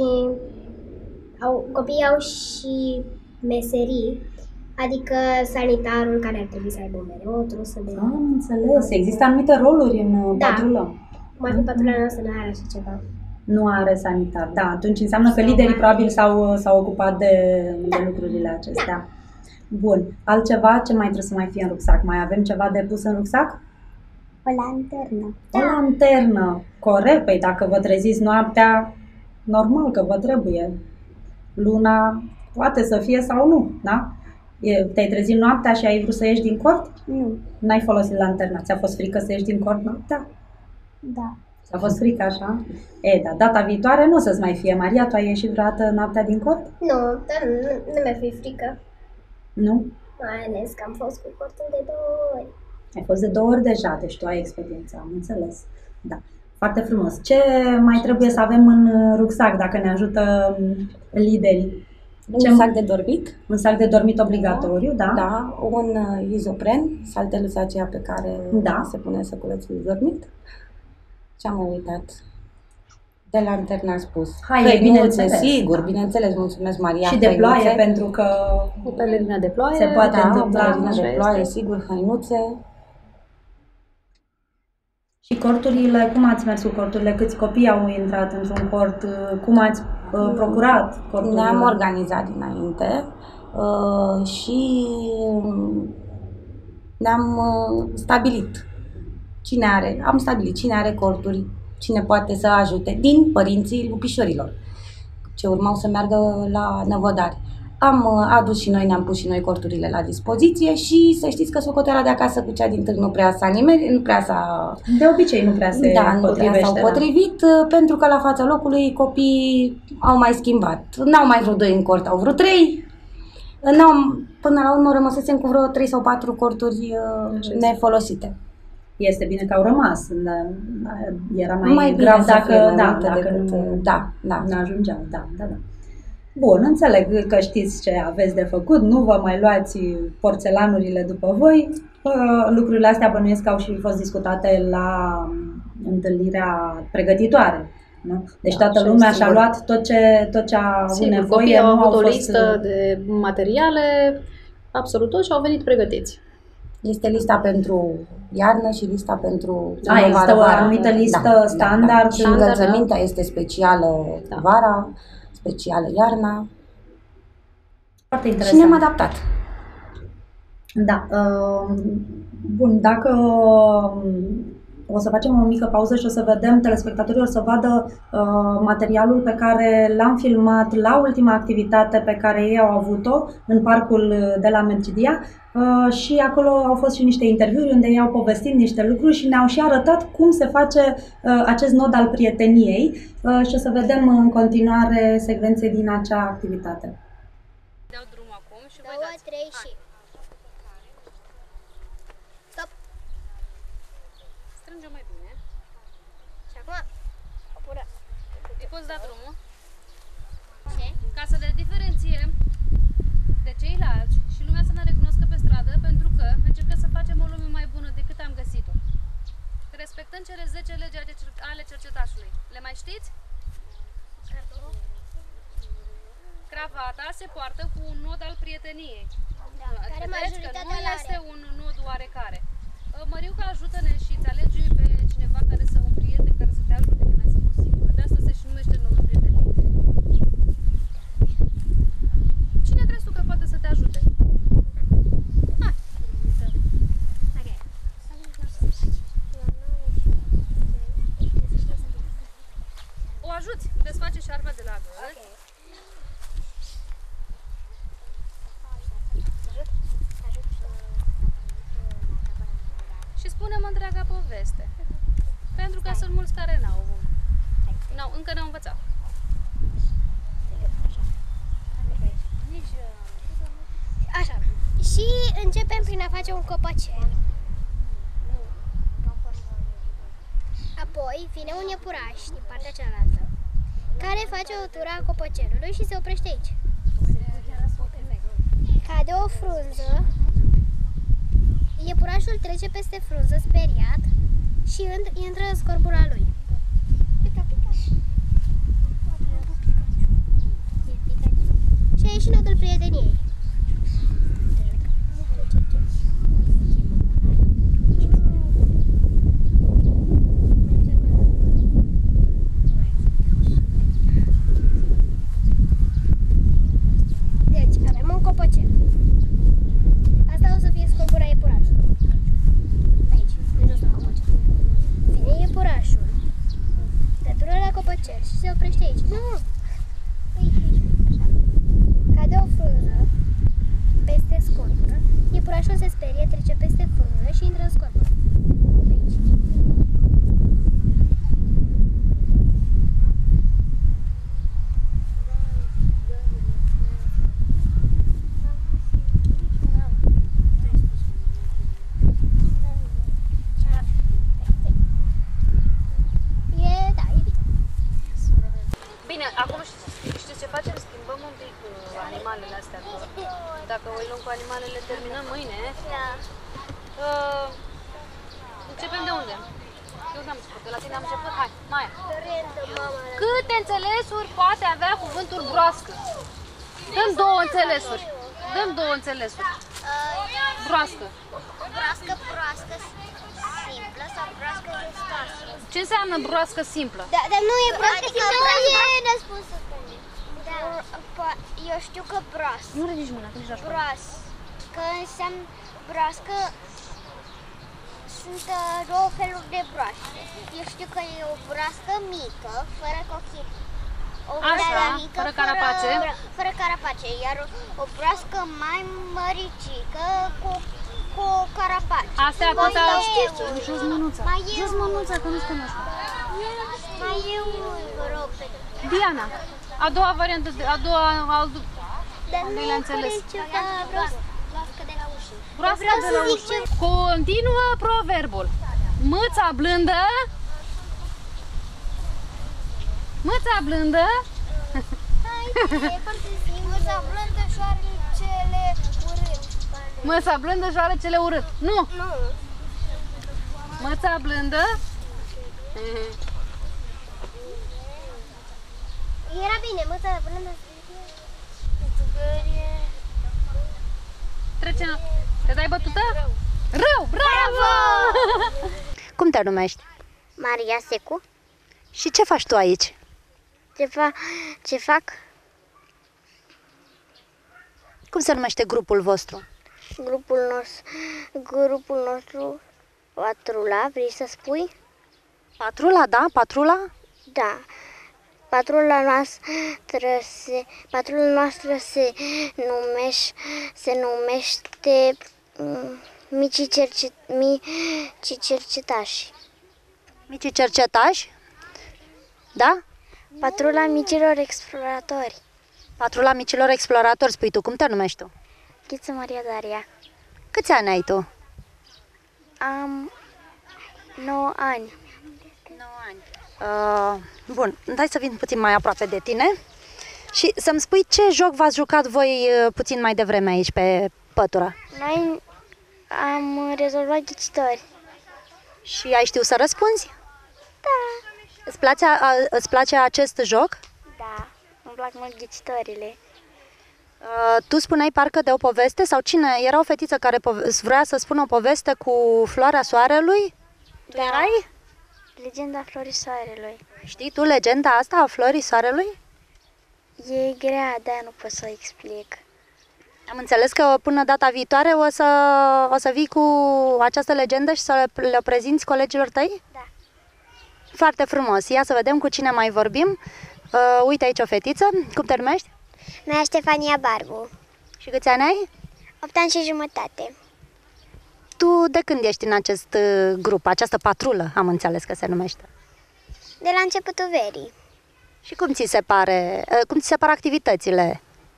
Speaker 3: au, copiii au și meserii, adică sanitarul care ar trebui să aibă mereu o trusă de...
Speaker 1: Am înțeles, există anumite roluri în
Speaker 3: Da.
Speaker 1: patrulă.
Speaker 3: Mai fi patrula noastră nu are așa ceva.
Speaker 1: Nu are sanitar, da, atunci înseamnă că liderii probabil s-au, s-au ocupat de, de lucrurile acestea. Bun, altceva? Ce mai trebuie să mai fie în rucsac? Mai avem ceva de pus în rucsac?
Speaker 5: O lanternă.
Speaker 1: O lanternă, corect, păi dacă vă treziți noaptea, normal că vă trebuie. Luna poate să fie sau nu, da? E, te-ai trezit noaptea și ai vrut să ieși din cort?
Speaker 5: Nu.
Speaker 1: N-ai folosit lanterna, ți-a fost frică să ieși din cort noaptea?
Speaker 5: Da.
Speaker 1: Ți-a fost frică așa? E, da, data viitoare nu o să-ți mai fie. Maria, tu ai ieșit vreodată noaptea din cort?
Speaker 3: Nu, dar nu, nu mi-ar fi frică.
Speaker 1: Nu?
Speaker 3: Mai ales că am fost cu cortul de două ori.
Speaker 1: Ai fost de două ori deja, deci tu ai experiență, am înțeles. Da, foarte frumos. Ce mai trebuie să avem în rucsac dacă ne ajută liderii? Ce
Speaker 4: Un sac de dormit.
Speaker 1: Un sac de dormit obligatoriu, da?
Speaker 4: Da, un uh, izopren, salteluța aceea pe care
Speaker 1: Da.
Speaker 4: se pune săculețul de dormit. Ce am uitat? De lanternă a spus.
Speaker 1: Haine,
Speaker 4: Hăinuțe,
Speaker 1: bineînțeles.
Speaker 4: sigur, bineînțeles, mulțumesc Maria.
Speaker 1: Și de
Speaker 4: hăinuțe.
Speaker 1: ploaie, pentru că
Speaker 2: O pelerină de ploaie.
Speaker 1: Se poate
Speaker 4: Da,
Speaker 1: întâmpla,
Speaker 4: pelerină
Speaker 2: așa
Speaker 4: de ploaie,
Speaker 2: este.
Speaker 4: sigur, hăinuțe.
Speaker 1: și corturile, cum ați mers cu corturile? Câți copii au intrat într-un cort? Cum ați uh, procurat corturile?
Speaker 4: Ne-am organizat dinainte uh, și ne-am uh, stabilit cine are, am stabilit cine are corturi, cine poate să ajute din părinții lupișorilor ce urmau să meargă la năvădari. Am uh, adus și noi, ne-am pus și noi corturile la dispoziție și să știți că socoteala de acasă cu cea din târg nu prea s-a nimeni, nu prea s-a...
Speaker 1: De obicei nu prea se
Speaker 4: Da, nu prea
Speaker 1: potrivește.
Speaker 4: s-au potrivit, uh, pentru că la fața locului copiii au mai schimbat. N-au mai vrut doi în cort, au vrut trei. Nu, până la urmă rămăsesem cu vreo trei sau patru corturi uh, nefolosite.
Speaker 1: Este bine că au rămas, dar era mai,
Speaker 4: mai
Speaker 1: grav dacă,
Speaker 4: mai
Speaker 1: da, dacă
Speaker 4: decât,
Speaker 1: nu,
Speaker 4: da, da.
Speaker 1: nu ajungeau. Da, da, da. Bun, înțeleg că știți ce aveți de făcut, nu vă mai luați porțelanurile după voi. Lucrurile astea bănuiesc că au și fost discutate la întâlnirea pregătitoare. Nu? Deci
Speaker 2: da,
Speaker 1: toată lumea
Speaker 2: sigur.
Speaker 1: și-a luat tot ce, tot ce a avut
Speaker 2: Sigur,
Speaker 1: nevoie.
Speaker 2: copiii au avut
Speaker 1: au
Speaker 2: o
Speaker 1: fost...
Speaker 2: listă de materiale, absolut tot, și au venit pregătiți.
Speaker 4: Este lista pentru iarnă și lista pentru
Speaker 1: A, există o anumită listă
Speaker 4: da,
Speaker 1: standard.
Speaker 4: Da, da. Și încălțămintea este specială
Speaker 2: da.
Speaker 4: vara, specială iarna.
Speaker 1: Foarte interesant.
Speaker 4: Și ne-am adaptat.
Speaker 1: Da. Uh, bun, dacă o să facem o mică pauză și o să vedem, telespectatorii o să vadă uh, materialul pe care l-am filmat la ultima activitate pe care ei au avut-o în parcul de la Mergidia. Uh, și acolo au fost și niște interviuri unde ei au povestit niște lucruri și ne-au și arătat cum se face uh, acest nod al prieteniei uh, și o să vedem în continuare secvențe din acea activitate.
Speaker 2: Dau drumul acum și voi
Speaker 3: Două,
Speaker 2: dați.
Speaker 3: trei și... Stop!
Speaker 2: Strângem mai bine.
Speaker 3: Și acum... O pură.
Speaker 2: Îi poți da drumul
Speaker 3: Ce?
Speaker 2: ca să le diferențiem de ceilalți și lumea să ne recunoască pe stradă, pentru că încercăm să facem o lume mai bună decât am găsit-o. Respectând cele zece legi ale cercetașului. Le mai știți? Cravata se poartă cu un nod al prieteniei.
Speaker 3: Da, care
Speaker 2: Vedeți că
Speaker 3: majoritatea
Speaker 2: nu
Speaker 3: l-are.
Speaker 2: este un nod oarecare. Măriuca, ajută-ne și îți alegi pe cineva care să, un prieten care să te ajute când ai să fost singură. De asta se și numește nodul prieteniei. Cine crezi tu că poate să te ajute? Hai! O ajuți, desface șarpa de la gât. Și spune-mă întreaga poveste. Pentru că sunt mulți care n-au, n-au încă n-au învățat.
Speaker 3: Așa. Și începem prin a face un copacel. Apoi vine un iepuraș din partea cealaltă, care face o tură a copacelului și se oprește aici. Cade o frunză, iepurașul trece peste frunză speriat și intră în scorbura lui. Și aici nodul prieteniei. Deci, avem un copăcel. Asta o să fie scorbura iepurașului. Aici, în josul copăcelului. Vine iepurașul. Se tură la copăcel și se oprește aici. Nu! Aici, aici. Cade o frunză peste scorbură. Iepurașul se sperie, trece peste frunză și intră în scorbură. Aici. E, da, e bine.
Speaker 2: Bine, acum știți, știți ce facem? Schimbăm un pic cu animalele astea. Dacă o luăm cu animalele, terminăm mâine.
Speaker 3: Da.
Speaker 2: Uh, începem de unde? De unde am început? De la tine am început? Hai, Maia. Câte înțelesuri poate avea cuvântul broască? Dăm două înțelesuri. Dăm două înțelesuri. Broască.
Speaker 3: Broască, proastă, simplă sau broască gustoasă.
Speaker 2: Ce înseamnă broască simplă?
Speaker 3: Da, dar nu e broască simplă, nu e răspunsul. Da. Eu știu că broască.
Speaker 2: Nu ridici mâna, că nici așa.
Speaker 3: Broască înseamnă broască. Sunt uh, două feluri de broască. Eu știu că e o broască mică, fără cochii. O broască
Speaker 2: Așa,
Speaker 3: mică,
Speaker 2: fără carapace.
Speaker 3: Fără, fără carapace, iar o, o broască mai măricică cu, cu carapace.
Speaker 2: Astea atâta...
Speaker 3: Jos
Speaker 2: mânuța.
Speaker 3: Mai e
Speaker 2: Jos mânuța, că nu stăm așa.
Speaker 3: Mai e unul, vă rog, pe
Speaker 2: Diana, a doua variantă, de, a doua, a,
Speaker 3: Dar
Speaker 2: nu înțeles.
Speaker 3: ceva, vreau să... Broască de la ușă.
Speaker 2: Broască de la ușă. Continuă proverbul. Mâța blândă. Mâța blândă.
Speaker 3: Hai, e foarte simplu. Mâța blândă șoarele cele urât.
Speaker 2: Mâța blândă joară cele urât. Nu.
Speaker 3: Nu.
Speaker 2: Mâța blândă.
Speaker 3: Era bine, mâța blândă.
Speaker 2: Trece. Te dai bătută? Rău, bravo!
Speaker 1: Cum te numești?
Speaker 3: Maria Secu.
Speaker 1: Și ce faci tu aici?
Speaker 3: Ce, fa ce fac?
Speaker 1: Cum se numește grupul vostru?
Speaker 3: Grupul nostru, grupul nostru, patrula, vrei să spui?
Speaker 1: Patrula, da? Patrula?
Speaker 3: Da. Patrula noastră se, patrula noastră se numește, se numește um, micii, cercet, micii cercetași.
Speaker 1: Micii cercetași? Da?
Speaker 3: Patrula micilor exploratori.
Speaker 1: Patrula micilor exploratori, spui tu. Cum te numești tu?
Speaker 3: Ghiță Maria Daria.
Speaker 1: Câți ani ai tu?
Speaker 3: Am nouă ani.
Speaker 1: nouă ani. Uh, bun, dai să vin puțin mai aproape de tine și să-mi spui ce joc v-ați jucat voi uh, puțin mai devreme aici pe pătură.
Speaker 3: Noi am rezolvat ghicitori.
Speaker 1: Și ai știut să răspunzi?
Speaker 3: Da.
Speaker 1: Îți place, a, îți place acest joc?
Speaker 3: Da, îmi plac mult ghicitorile.
Speaker 1: Uh, tu spuneai parcă de o poveste sau cine? Era o fetiță care vrea să spună o poveste cu floarea soarelui? Tu
Speaker 3: Da.
Speaker 1: erai?
Speaker 3: Legenda florii soarelui.
Speaker 1: Știi tu legenda asta a florii soarelui?
Speaker 3: E grea, de-aia nu pot să o explic.
Speaker 1: Am înțeles că până data viitoare o să, o să vii cu această legendă și să le, le prezinți colegilor tăi?
Speaker 3: Da.
Speaker 1: Foarte frumos. Ia să vedem cu cine mai vorbim. Uh, uite aici o fetiță. Cum te numești?
Speaker 3: Mea Ștefania Barbu.
Speaker 1: Și câți ani ai?
Speaker 3: opt ani și jumătate.
Speaker 1: Tu de când ești în acest uh, grup, această patrulă, am înțeles că se numește?
Speaker 3: De la începutul verii.
Speaker 1: Și cum ți se pare, uh, cum ți se par activitățile?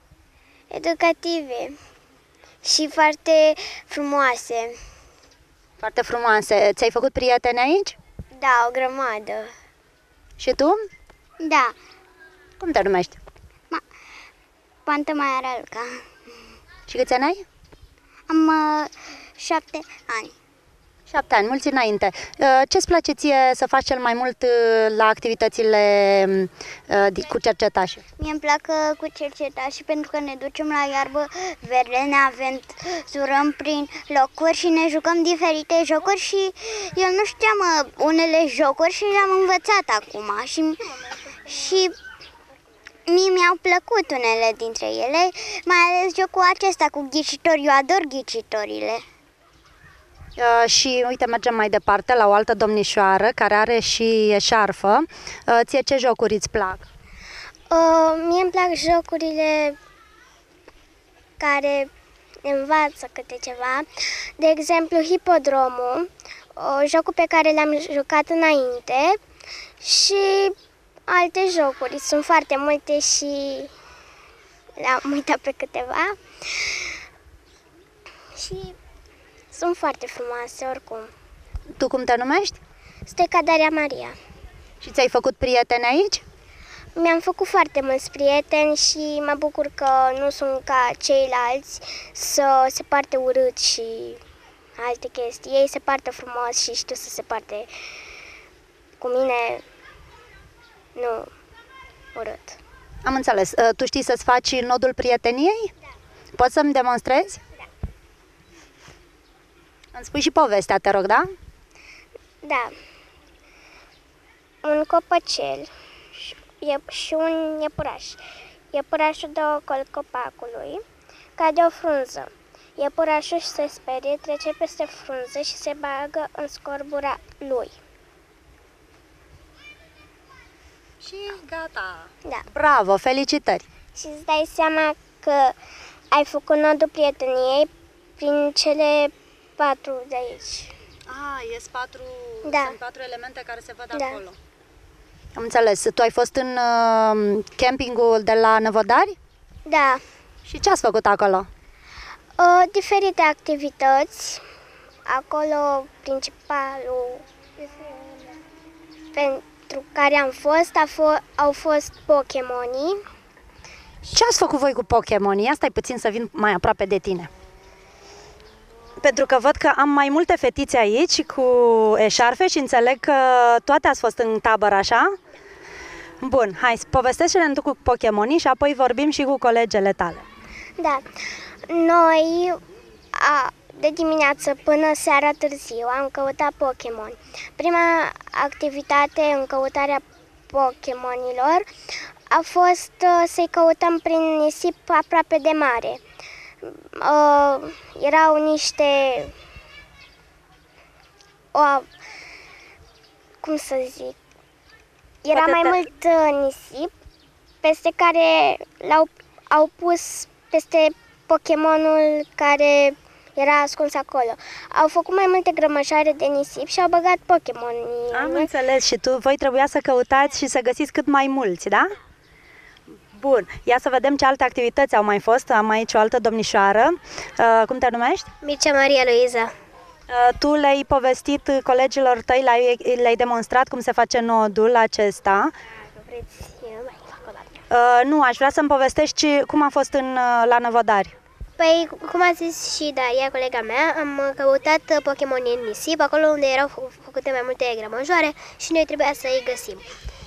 Speaker 3: Educative și foarte frumoase.
Speaker 1: Foarte frumoase. Ți-ai făcut prieteni aici?
Speaker 3: Da, o grămadă.
Speaker 1: Și tu?
Speaker 3: Da,
Speaker 1: Cum te numești?
Speaker 3: Pantă Maia Ralca.
Speaker 1: Și câți ani ai?
Speaker 3: Am uh, șapte ani.
Speaker 1: Șapte ani, mulți înainte. Uh, Ce-ți place ție să faci cel mai mult uh, la activitățile uh, di- cu cercetașii?
Speaker 3: Mie îmi plac uh, cu cercetașii pentru că ne ducem la iarbă verde, ne aventurăm prin locuri și ne jucăm diferite jocuri și eu nu știam uh, unele jocuri și le-am învățat acum și, și mie mi-au plăcut unele dintre ele, mai ales jocul acesta cu ghicitori, eu ador ghicitorile.
Speaker 1: Uh, și uite, mergem mai departe la o altă domnișoară care are și eșarfă. Uh, ție ce jocuri îți plac?
Speaker 3: Uh, mie îmi plac jocurile care învață câte ceva. De exemplu, Hipodromul, uh, jocul pe care l-am jucat înainte și alte jocuri. Sunt foarte multe și le-am uitat pe câteva. Și sunt foarte frumoase oricum.
Speaker 1: Tu cum te numești?
Speaker 3: Stoica Daria Maria.
Speaker 1: Și ți-ai făcut prieteni aici?
Speaker 3: Mi-am făcut foarte mulți prieteni și mă bucur că nu sunt ca ceilalți să se parte urât și alte chestii. Ei se poartă frumos și știu să se parte cu mine, nu urât.
Speaker 1: Am înțeles. Uh, Tu știi să-ți faci nodul prieteniei?
Speaker 3: Da.
Speaker 1: Poți să-mi demonstrezi?
Speaker 3: Da.
Speaker 1: Îmi spui și povestea, te rog, da?
Speaker 3: Da. Un copăcel și un iepuraș. Iepurașul dă ocol copacului, cade o frunză. Iepurașul se sperie, trece peste frunză și se bagă în scorbura lui.
Speaker 1: Și gata.
Speaker 3: Da.
Speaker 1: Bravo, felicitări!
Speaker 3: Și îți dai seama că ai făcut nodul prieteniei prin cele patru de aici.
Speaker 1: Ah, ies patru,
Speaker 3: Da.
Speaker 1: sunt patru elemente care se văd
Speaker 3: Da.
Speaker 1: acolo. Am înțeles. Tu ai fost în uh, campingul de la Năvodari?
Speaker 3: Da,
Speaker 1: Și ce ați făcut acolo?
Speaker 3: Uh, diferite activități. Acolo principalul pentru care am fost a f- au fost Pokémonii.
Speaker 1: Ce ați făcut voi cu Pokémonii? Ia stai puțin să vin mai aproape de tine. Pentru că văd că am mai multe fetițe aici cu eșarfe și înțeleg că toate ați fost în tabără, așa? Bun, hai, povestește-ne tu cu Pokémonii și apoi vorbim și cu colegele tale.
Speaker 3: Da. Noi a, de dimineață până seara târziu am căutat Pokémon. Prima activitate în căutarea Pokémonilor a fost uh, să-i căutăm prin nisip aproape de mare. Uh, erau niște o, cum să zic, era
Speaker 1: Poate
Speaker 3: mai
Speaker 1: te...
Speaker 3: mult uh, nisip peste care l-au au pus peste Pokémonul care era ascuns acolo. Au făcut mai multe grămășare de nisip și au băgat Pokémonii.
Speaker 1: Am înțeles, și tu, voi trebuia să căutați și să găsiți cât mai mulți, da? Bun, ia să vedem ce alte activități au mai fost. Am aici o altă domnișoară. Uh, cum te numești?
Speaker 3: Mircea Maria Luiza.
Speaker 1: Uh, tu le-ai povestit colegilor tăi, le-ai, le-ai demonstrat cum se face nodul acesta.
Speaker 3: Vreți, mai fac o dată.
Speaker 1: Uh, nu, aș vrea să-mi povestești cum a fost în, la Năvodari.
Speaker 3: Păi, cum a zis și Daria, colega mea, am căutat Pokémon în nisip, acolo unde erau făcute mai multe grămăjoare și noi trebuia să îi găsim.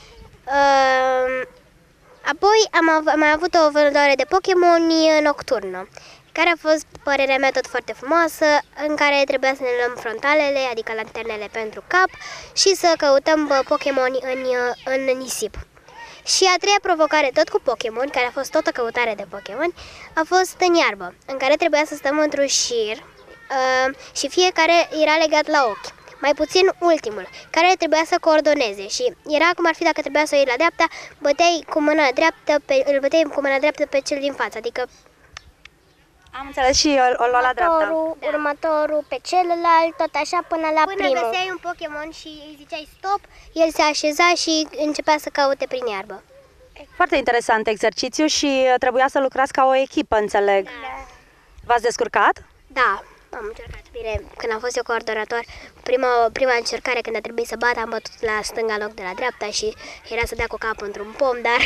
Speaker 3: Uh, apoi am, av- am mai avut o vânătoare de Pokémon nocturnă, care a fost, părerea mea, tot foarte frumoasă, în care trebuia să ne luăm frontalele, adică lanternele pentru cap, și să căutăm Pokémon în, în nisip. Și a treia provocare, tot cu Pokémon, care a fost tot o căutare de Pokémon, a fost în iarbă, în care trebuia să stăm într-un șir uh, și fiecare era legat la ochi. Mai puțin ultimul, care trebuia să coordoneze și era cum ar fi dacă trebuia să o iei la dreapta, băteai cu mâna dreaptă pe, îl băteai cu mâna dreaptă pe cel din față, adică
Speaker 1: Am înțeles, și o, o lua la dreapta.
Speaker 3: următorul, da. următorul pe celălalt, tot așa până la până primul. Până găseai un Pokémon și îi ziceai stop, el se așeza și începea să caute prin iarbă.
Speaker 1: Foarte interesant exercițiu și trebuia să lucrați ca o echipă, înțeleg.
Speaker 3: Da.
Speaker 1: V-ați descurcat?
Speaker 3: Da, am încercat. Bine, când am fost eu coordonator, prima, prima încercare când a trebuit să bat, am bătut la stânga loc de la dreapta și era să dea cu capul într-un pom, dar...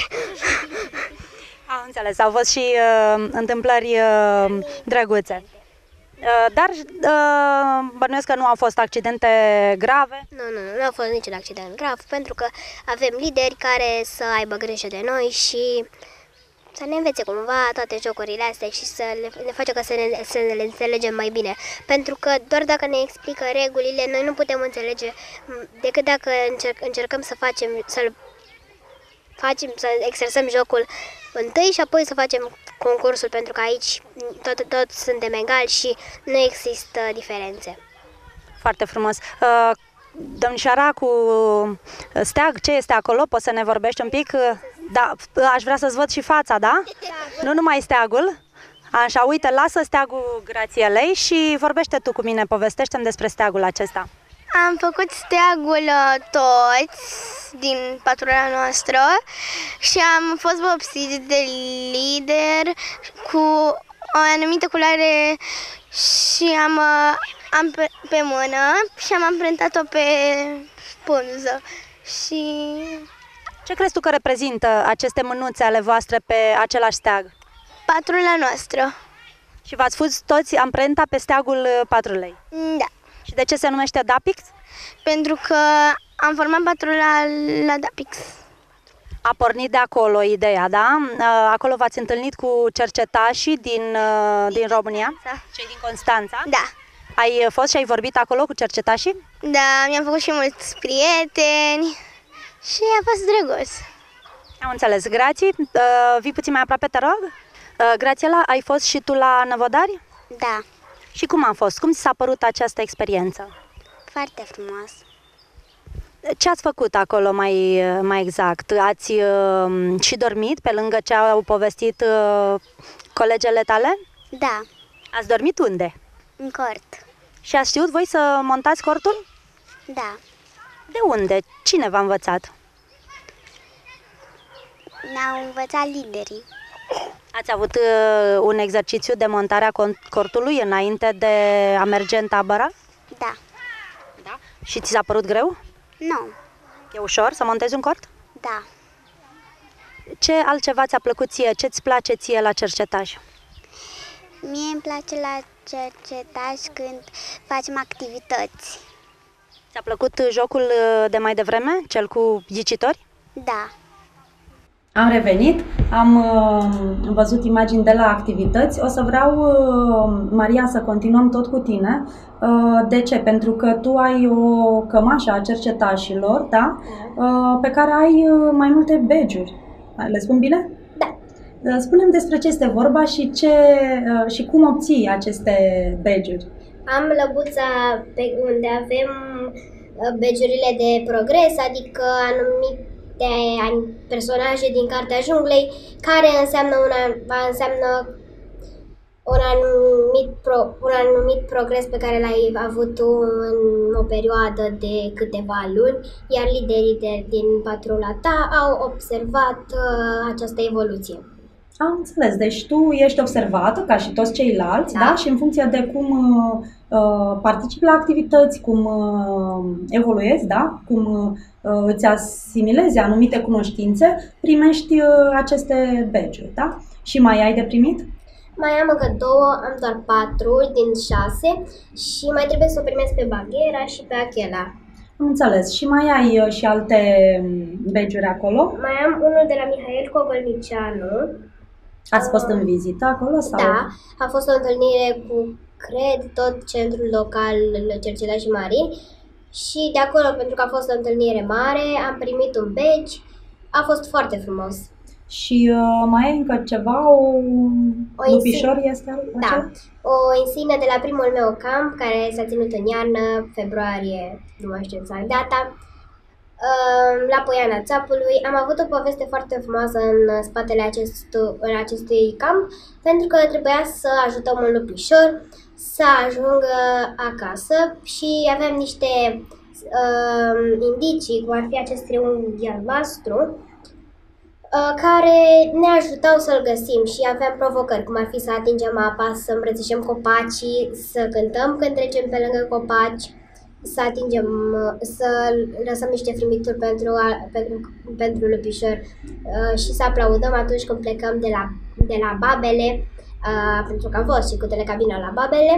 Speaker 1: Am înțeles, au fost și uh, întâmplări uh, drăguțe. Uh, dar uh, bănuiesc că nu au fost accidente grave?
Speaker 3: Nu, nu, nu, nu a fost niciun accident grav, pentru că avem lideri care să aibă grijă de noi și să ne învețe cumva toate jocurile astea și să le, le face ca să ne, să ne le înțelegem mai bine. Pentru că doar dacă ne explică regulile, noi nu putem înțelege decât dacă încerc, încercăm să facem, să-l facem, să exersăm jocul întâi și apoi să facem concursul, pentru că aici tot, toți suntem egali și nu există diferențe.
Speaker 1: Foarte frumos. Uh, domnișoara cu steag, ce este acolo? Poți să ne vorbești un pic? Da, aș vrea să-ți văd și fața, da? Da. Nu numai steagul. Așa, uite, lasă steagul Grațielei și vorbește tu cu mine, povestește-mi despre steagul acesta.
Speaker 3: Am făcut steagul toți din patrula noastră și am fost vopsiți de lider cu o anumită culoare și am, am pe, pe mână și am amprentat-o pe pânză. Și...
Speaker 1: Ce crezi tu că reprezintă aceste mânuțe ale voastre pe același steag?
Speaker 3: Patrula noastră.
Speaker 1: Și v-ați pus toți amprenta pe steagul patrulei?
Speaker 3: Da.
Speaker 1: Și de ce se numește Dapix?
Speaker 3: Pentru că am format patrula la Dapix.
Speaker 1: A pornit de acolo ideea, da? Acolo v-ați întâlnit cu cercetașii din, din România?
Speaker 3: Da.
Speaker 1: Cei din Constanța?
Speaker 3: Da.
Speaker 1: Ai fost și ai vorbit acolo cu cercetașii?
Speaker 3: Da, mi-am făcut și mulți prieteni și a fost drăguț.
Speaker 1: Am înțeles. Grații, vii puțin mai aproape, te rog? Grațiela, ai fost și tu la Năvodari?
Speaker 3: Da.
Speaker 1: Și cum a fost? Cum ți s-a părut această experiență?
Speaker 3: Foarte frumos.
Speaker 1: Ce ați făcut acolo mai, mai exact? Ați uh, și dormit pe lângă ce au povestit uh, colegele tale?
Speaker 3: Da.
Speaker 1: Ați dormit unde?
Speaker 3: În cort.
Speaker 1: Și ați știut voi să montați cortul?
Speaker 3: Da.
Speaker 1: De unde? Cine v-a învățat?
Speaker 3: Ne-au învățat liderii.
Speaker 1: Ați avut uh, un exercițiu de montare a cortului înainte de a merge în tabără?
Speaker 5: Da.
Speaker 1: Da. Și ți s-a părut greu?
Speaker 5: Nu.
Speaker 1: E ușor să montezi un cort?
Speaker 5: Da.
Speaker 1: Ce altceva ți-a plăcut ție? Ce-ți place ție la cercetaș?
Speaker 5: Mie îmi place la cercetaș când facem activități.
Speaker 1: Ți-a plăcut jocul de mai devreme, cel cu ghicitori?
Speaker 5: Da.
Speaker 1: Am revenit, am uh, văzut imagini de la activități. O să vreau, uh, Maria, să continuăm tot cu tine. Uh, de ce? Pentru că tu ai o cămașă a cercetașilor, da? Uh, pe care ai uh, mai multe badge-uri. Le spun bine?
Speaker 3: Da.
Speaker 1: Uh, spune-mi despre ce este vorba și, ce, uh, și cum obții aceste badge-uri.
Speaker 3: Am lăbuța pe unde avem badge-urile de progres, adică anumite personaje din Cartea Junglei, care înseamnă, una, înseamnă un, anumit pro, un anumit progres pe care l-ai avut tu în o perioadă de câteva luni, iar liderii de, din patrula ta au observat uh, această evoluție.
Speaker 1: Am înțeles, deci tu ești observată ca și toți ceilalți, da? Da? Și în funcție de cum uh, participi la activități, cum uh, evoluezi, da? Cum uh, îți asimilezi anumite cunoștințe, primești uh, aceste badge-uri, da? Și mai ai de primit?
Speaker 3: Mai am încă două, am doar patru din șase și mai trebuie să o primesc pe Baghera și pe Achela.
Speaker 1: Am înțeles. Și mai ai uh, și alte badge-uri acolo?
Speaker 3: Mai am unul de la Mihail Cogolnicianu.
Speaker 1: Ați fost în vizită acolo? Sau?
Speaker 3: Da, a fost o întâlnire cu, cred, tot centrul local Cercetași Marini și de acolo, pentru că a fost o întâlnire mare, am primit un badge, a fost foarte frumos.
Speaker 1: Și uh, mai ai încă ceva? O, o lupișor este acela?
Speaker 3: Da, o insignă de la primul meu camp, care s-a ținut în iarnă, februarie, nu mai știu exact data, la Poiana Țapului. Am avut o poveste foarte frumoasă în spatele acestu, în acestui camp, pentru că trebuia să ajutăm un lupișor să ajungă acasă și aveam niște uh, indicii, cum ar fi acest triunghi albastru, uh, care ne ajutau să-l găsim și aveam provocări, cum ar fi să atingem apa, să îmbrățișăm copacii, să cântăm când trecem pe lângă copaci, să atingem, să lăsăm niște frimituri pentru, pentru, pentru lupișor uh, și să aplaudăm atunci când plecăm de la, de la Babele, uh, pentru că am fost și cu telecabina la Babele.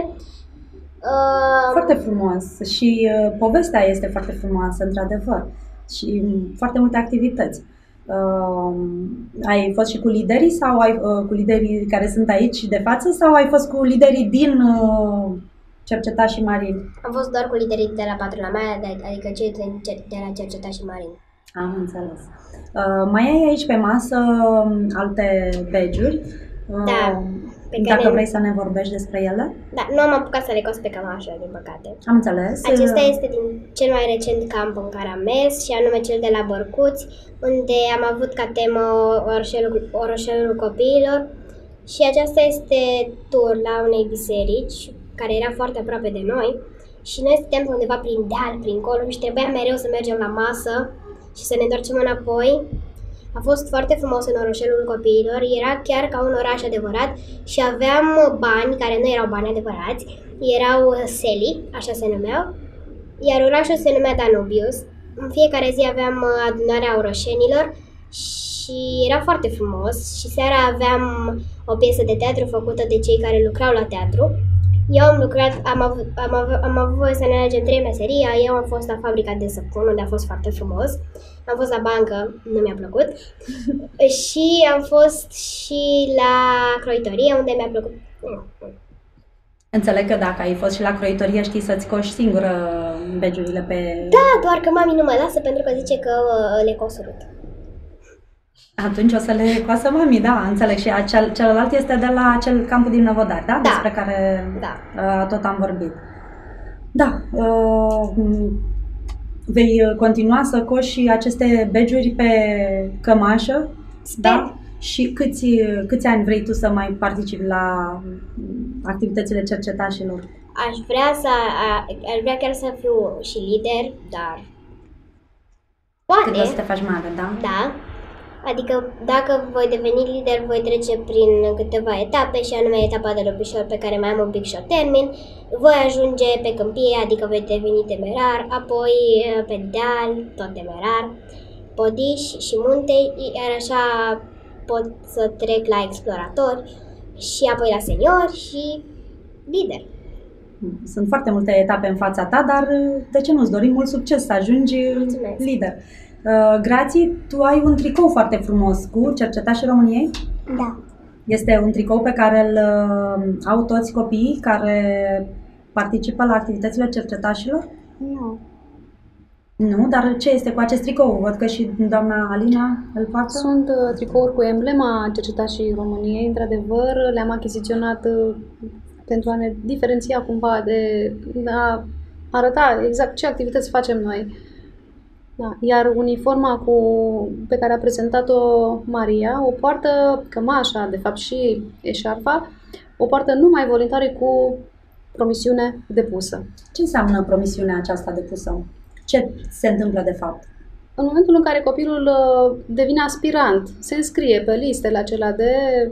Speaker 3: Uh,
Speaker 1: foarte frumos și uh, povestea este foarte frumoasă, într-adevăr, și foarte multe activități. Uh, ai fost și cu liderii sau ai, uh, cu liderii care sunt aici de față sau ai fost cu liderii din uh, Cercetași Marini?
Speaker 3: Am fost doar cu liderii de la patrula mea, adică cei de la Cercetași Marini.
Speaker 1: Am înțeles. Uh, mai ai aici pe masă alte badge-uri? Uh,
Speaker 3: da. Pe
Speaker 1: dacă
Speaker 3: care...
Speaker 1: vrei să ne vorbești despre ele?
Speaker 3: Da, nu am apucat să le cos pe cămașă, din păcate.
Speaker 1: Am înțeles.
Speaker 3: Acesta este din cel mai recent camp în care am mers, și anume cel de la Bărcuți, unde am avut ca temă orășelul, orășelul copiilor. Și aceasta este tur la unei biserici, care era foarte aproape de noi. Și noi stăteam undeva prin deal, prin column, și trebuia mereu să mergem la masă și să ne întoarcem înapoi. A fost foarte frumos în orășelul copiilor, era chiar ca un oraș adevărat și aveam bani care nu erau bani adevărați, erau seli, așa se numeau, iar orașul se numea Danubius. În fiecare zi aveam adunarea orășenilor și era foarte frumos și seara aveam o piesă de teatru făcută de cei care lucrau la teatru. Eu am lucrat, am avut, am avut, am avut voie să ne alegem trei meserii. Eu am fost la fabrica de săpun, unde a fost foarte frumos. Am fost la bancă, nu mi-a plăcut. Și am fost și la croitorie, unde mi-a plăcut.
Speaker 1: Înțeleg că dacă ai fost și la croitorie, știi să-ți coși singură badge-urile pe...
Speaker 3: Da, doar că mami nu mă lasă pentru că zice că le cos urât.
Speaker 1: Atunci o să le coasă mami, da, înțeleg. Și acel, celălalt este de la acel campul din Năvodari, da?
Speaker 3: Da.
Speaker 1: Despre care
Speaker 3: da.
Speaker 1: uh, tot am vorbit. Da, uh, vei continua să coși aceste badge-uri pe cămașă?
Speaker 3: Sper.
Speaker 1: Da? Și câți, câți ani vrei tu să mai participi la activitățile cercetașilor?
Speaker 3: Aș vrea, să, aș vrea chiar să fiu și lider, dar poate.
Speaker 1: Cât o să te faci mare, da?
Speaker 3: Da. Adică dacă voi deveni lider, voi trece prin câteva etape și anume etapa de lobișor pe care mai am un pic și o termin, voi ajunge pe câmpie, adică voi deveni temerar, apoi pe deal, tot temerar, podiș și munte, iar așa pot să trec la exploratori și apoi la senior și lider.
Speaker 1: Sunt foarte multe etape în fața ta, dar de ce nu-ți dorim mult succes să ajungi
Speaker 3: Mulțumesc.
Speaker 1: lider? Uh, Grații, tu ai un tricou foarte frumos cu Cercetașii României?
Speaker 5: Da.
Speaker 1: Este un tricou pe care îl uh, au toți copiii care participă la activitățile cercetașilor?
Speaker 5: Nu.
Speaker 1: Nu, dar ce este cu acest tricou? Văd că și doamna Alina îl poartă.
Speaker 2: Sunt uh, tricouri cu emblema Cercetașii României, într-adevăr, le-am achiziționat uh, pentru a ne diferenția cumva de a arăta exact ce activități facem noi. Da. Iar uniforma cu, pe care a prezentat-o Maria, o poartă cămașa, de fapt și eșarfa, o poartă numai voluntarii cu promisiune depusă.
Speaker 1: Ce înseamnă promisiunea aceasta depusă? Ce se întâmplă de fapt?
Speaker 2: În momentul în care copilul uh, devine aspirant, se înscrie pe listele acelea de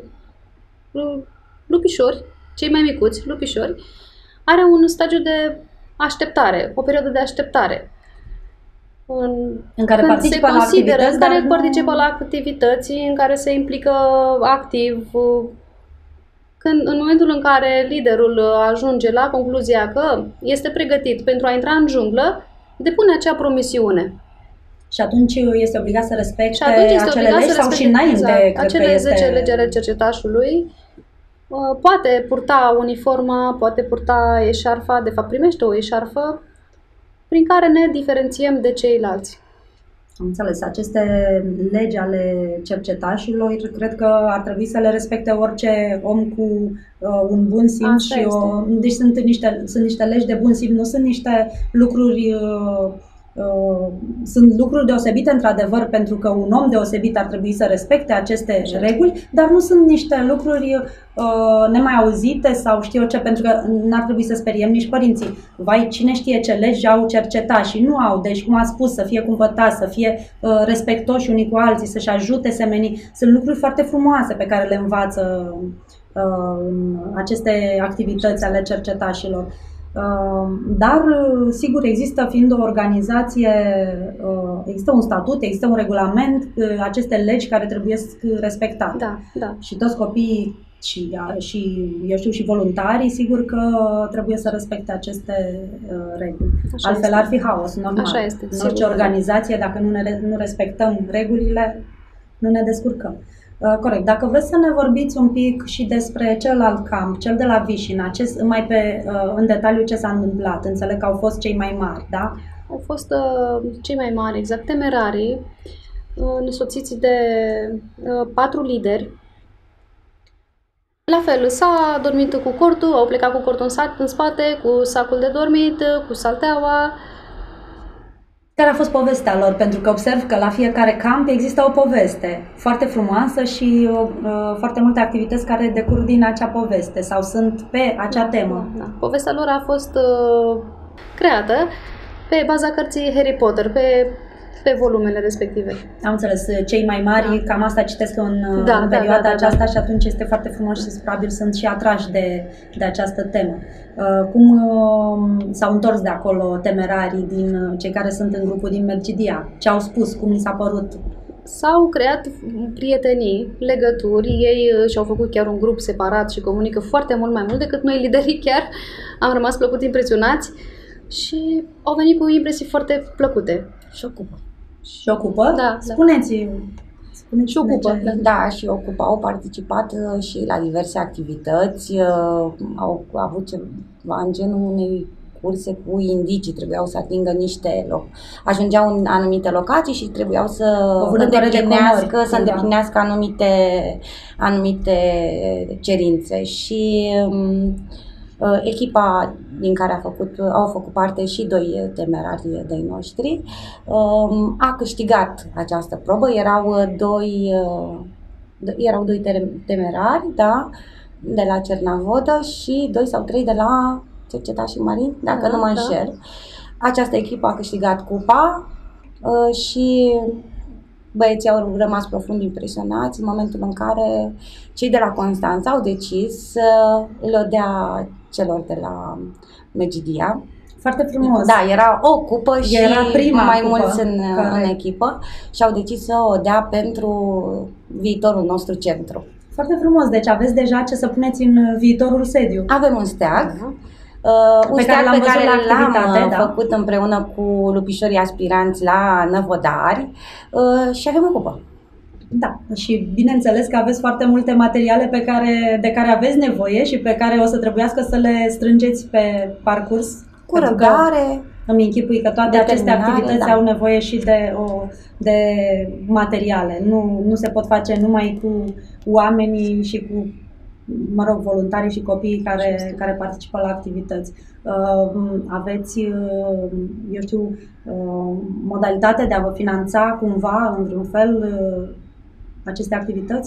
Speaker 2: uh, lupișori, cei mai micuți, lupișori, are un stagiu de așteptare, o perioadă de așteptare. În,
Speaker 1: În care
Speaker 2: când
Speaker 1: participă
Speaker 2: se
Speaker 1: la
Speaker 2: consideră,
Speaker 1: activități,
Speaker 2: în care
Speaker 1: dar
Speaker 2: participă
Speaker 1: nu...
Speaker 2: la activități, în care se implică activ. Când, în momentul în care liderul ajunge la concluzia că este pregătit pentru a intra în junglă, depune acea promisiune.
Speaker 1: Și atunci este obligat să respecte
Speaker 2: Și atunci este
Speaker 1: acele
Speaker 2: obligat
Speaker 1: legi
Speaker 2: să
Speaker 1: sau și
Speaker 2: respecte,
Speaker 1: înainte?
Speaker 2: exact,
Speaker 1: Cred
Speaker 2: acele
Speaker 1: că este...
Speaker 2: zece legi ale cercetașului. Poate purta uniforma, poate purta eșarfa, de fapt primește o eșarfă prin care ne diferențiem de ceilalți.
Speaker 1: Am înțeles. Aceste legi ale cercetașilor, cred că ar trebui să le respecte orice om cu uh, un bun simț.
Speaker 2: Așa
Speaker 1: și o... Deci sunt niște, sunt niște legi de bun simț, nu sunt niște lucruri... Uh, Uh, sunt lucruri deosebite, într-adevăr, pentru că un om deosebit ar trebui să respecte aceste
Speaker 2: Așa.
Speaker 1: reguli, dar nu sunt niște lucruri uh, nemai auzite sau știu eu ce, pentru că n-ar trebui să speriem nici părinții. Vai, cine știe ce legi au cercetași, nu au, deci cum a spus, să fie cumpătați, să fie uh, respectoși unii cu alții, să-și ajute semenii. Sunt lucruri foarte frumoase pe care le învață uh, în aceste activități ale cercetașilor. Dar, sigur, există, fiind o organizație, există un statut, există un regulament, aceste legi care trebuie respectate.
Speaker 2: Da, da.
Speaker 1: Și toți copiii și, și, eu știu, și voluntarii, sigur că trebuie să respecte aceste reguli.
Speaker 2: Așa
Speaker 1: Altfel
Speaker 2: este.
Speaker 1: ar fi haos, normal.
Speaker 2: Așa este,
Speaker 1: În orice
Speaker 2: sigur.
Speaker 1: organizație, dacă nu, ne, nu respectăm regulile, nu ne descurcăm. Uh, corect. Dacă vreți să ne vorbiți un pic și despre celălalt camp, cel de la Vișina, ce, mai pe, uh, în detaliu ce s-a întâmplat. Înțeleg că au fost cei mai mari, da?
Speaker 2: Au fost uh, cei mai mari, exact, temerarii, uh, însoțiți de uh, patru lideri. La fel, s-a dormit cu cortul, au plecat cu cortul în, sat, în spate, cu sacul de dormit, cu salteaua.
Speaker 1: Care a fost povestea lor? Pentru că observ că la fiecare camp există o poveste foarte frumoasă și uh, foarte multe activități care decurg din acea poveste sau sunt pe acea temă.
Speaker 2: Da, da. Povestea lor a fost uh, creată pe baza cărții Harry Potter, pe, pe volumele respective.
Speaker 1: Am înțeles. Cei mai mari, da. Cam asta citesc în,
Speaker 2: da,
Speaker 1: în
Speaker 2: da,
Speaker 1: perioada
Speaker 2: da, da,
Speaker 1: aceasta
Speaker 2: da.
Speaker 1: și atunci este foarte frumos și probabil sunt și atrași de, de această temă. Uh, cum uh, s-au întors de acolo temerarii din uh, cei care sunt în grupul din Mergidia? Ce au spus? Cum li s-a părut?
Speaker 2: S-au creat prietenii, legături, ei și-au făcut chiar un grup separat și comunică foarte mult mai mult decât noi liderii chiar. Am rămas plăcut impresionați și au venit cu impresii foarte plăcute.
Speaker 1: Și ocupă. Și ocupă?
Speaker 2: Da.
Speaker 1: Spuneți, spuneți
Speaker 2: Și ocupă.
Speaker 1: ce...
Speaker 4: Da, și ocupa, au participat uh, și la diverse activități, uh, au avut ceva în genul unei curse cu indicii, trebuiau să atingă niște loc. Ajungeau în anumite locații și trebuiau să îndeplinească, să îndeplinească anumite, anumite cerințe. Și um, echipa din care a făcut, au făcut parte și doi temerari de-ai noștri um, a câștigat această probă. Erau doi, erau doi temerari, da, de la Cernavodă și doi sau trei de la Cercetașii Marini, dacă da, nu mă înșel. Da. Această echipă a câștigat cupa uh, și băieții au rămas profund impresionați în momentul în care cei de la Constanța au decis să le dea celor de la Medgidia.
Speaker 1: Foarte frumos.
Speaker 4: Da, era o cupă și
Speaker 1: era prima
Speaker 4: mai
Speaker 1: cupă
Speaker 4: mulți în,
Speaker 1: care...
Speaker 4: în echipă și au decis să o dea pentru viitorul nostru centru.
Speaker 1: Foarte frumos, deci aveți deja ce să puneți în viitorul sediu.
Speaker 4: Avem un steag.
Speaker 1: Uh-huh.
Speaker 4: Uh, un
Speaker 1: pe
Speaker 4: steag
Speaker 1: care
Speaker 4: pe care l-am
Speaker 1: da?
Speaker 4: făcut împreună cu lupișorii aspiranți la Năvodari uh, și avem o cupă.
Speaker 1: Da, și bineînțeles că aveți foarte multe materiale pe care, de care aveți nevoie și pe care o să trebuiască să le strângeți pe parcurs.
Speaker 4: Cu răbdare.
Speaker 1: Îmi închipui că toate aceste activități da. au nevoie și de, o, de materiale. Nu, nu se pot face numai cu oamenii și cu, mă rog, voluntarii și copiii care, care participă la activități. Uh, aveți, uh, eu știu, uh, modalitate de a vă finanța cumva, în vreun fel, uh, aceste activități?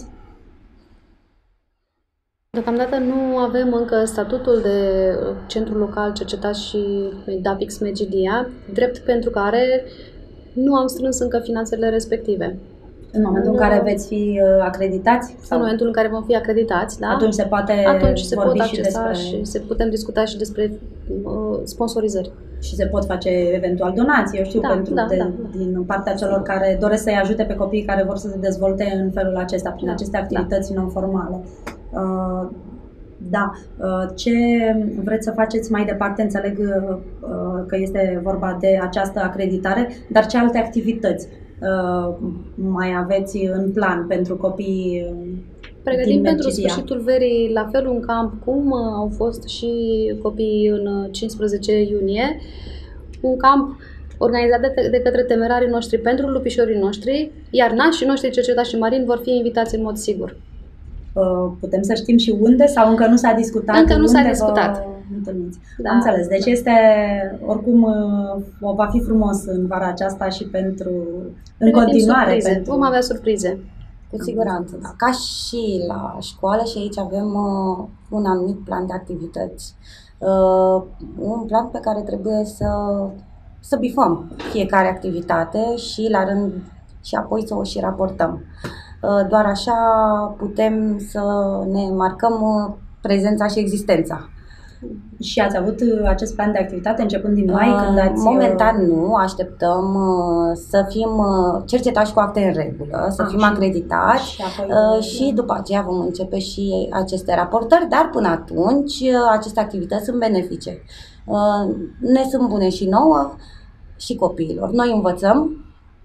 Speaker 2: Deocamdată nu avem încă statutul de centru local cercetat și DAPIX Medgidia, drept pentru care nu am strâns încă finanțele respective.
Speaker 1: În momentul în care veți fi acreditați?
Speaker 2: Sau? În momentul în care vom fi acreditați, da?
Speaker 1: Atunci se poate
Speaker 2: Atunci se
Speaker 1: vorbi
Speaker 2: pot
Speaker 1: și
Speaker 2: accesa
Speaker 1: despre...
Speaker 2: și se putem discuta și despre uh, sponsorizări.
Speaker 1: Și se pot face eventual donații, eu știu,
Speaker 2: da,
Speaker 1: pentru
Speaker 2: da,
Speaker 1: de,
Speaker 2: da.
Speaker 1: din partea celor care doresc să-i ajute pe copiii care vor să se dezvolte în felul acesta, prin
Speaker 2: da,
Speaker 1: aceste activități da. non-formale. Uh, da. Uh, ce vreți să faceți mai departe? Înțeleg uh, că este vorba de această acreditare, dar ce alte activități uh, mai aveți în plan pentru copiii?
Speaker 2: Pregătim pentru sfârșitul verii la fel un camp cum au fost și copiii în cincisprezece iunie, un camp organizat de, de către temerarii noștri pentru lupișorii noștri, iar nașii noștri cercetași și marini vor fi invitați în mod sigur.
Speaker 1: Putem să știm și unde sau încă nu s-a discutat?
Speaker 2: Încă nu s-a
Speaker 1: unde
Speaker 2: discutat.
Speaker 1: Da. Am înțeles. Deci este, oricum, va fi frumos în vara aceasta și pentru, în continuare. Pentru...
Speaker 2: Vom avea surprize.
Speaker 4: Cu siguranță, da. Ca și la școală și aici avem uh, un anumit plan de activități. Uh, un plan pe care trebuie să, să bifăm fiecare activitate și la rând și apoi să o și raportăm. Uh, doar așa putem să ne marcăm uh, prezența și existența.
Speaker 1: Și ați avut acest plan de activitate începând din mai? Uh, când ați...
Speaker 4: Momentan nu, așteptăm uh, să fim uh, cercetași cu acte în regulă, să ah, fim și, acreditați și, uh, și după aceea vom începe și aceste raportări, dar până atunci uh, aceste activități sunt benefice. Uh, ne sunt bune și nouă și copiilor. Noi învățăm,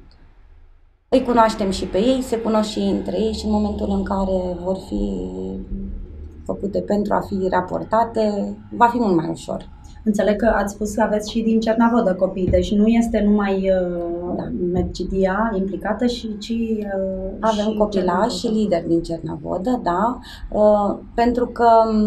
Speaker 4: îi cunoaștem și pe ei, se cunosc și între ei și în momentul în care vor fi făcute pentru a fi raportate, va fi mult mai ușor.
Speaker 1: Înțeleg că ați spus că aveți și din Cernavodă copii, deci nu este numai uh, da. Medgidia implicată, și, ci uh,
Speaker 4: avem
Speaker 1: și
Speaker 4: copilași și lideri din Cernavodă, da, uh, pentru că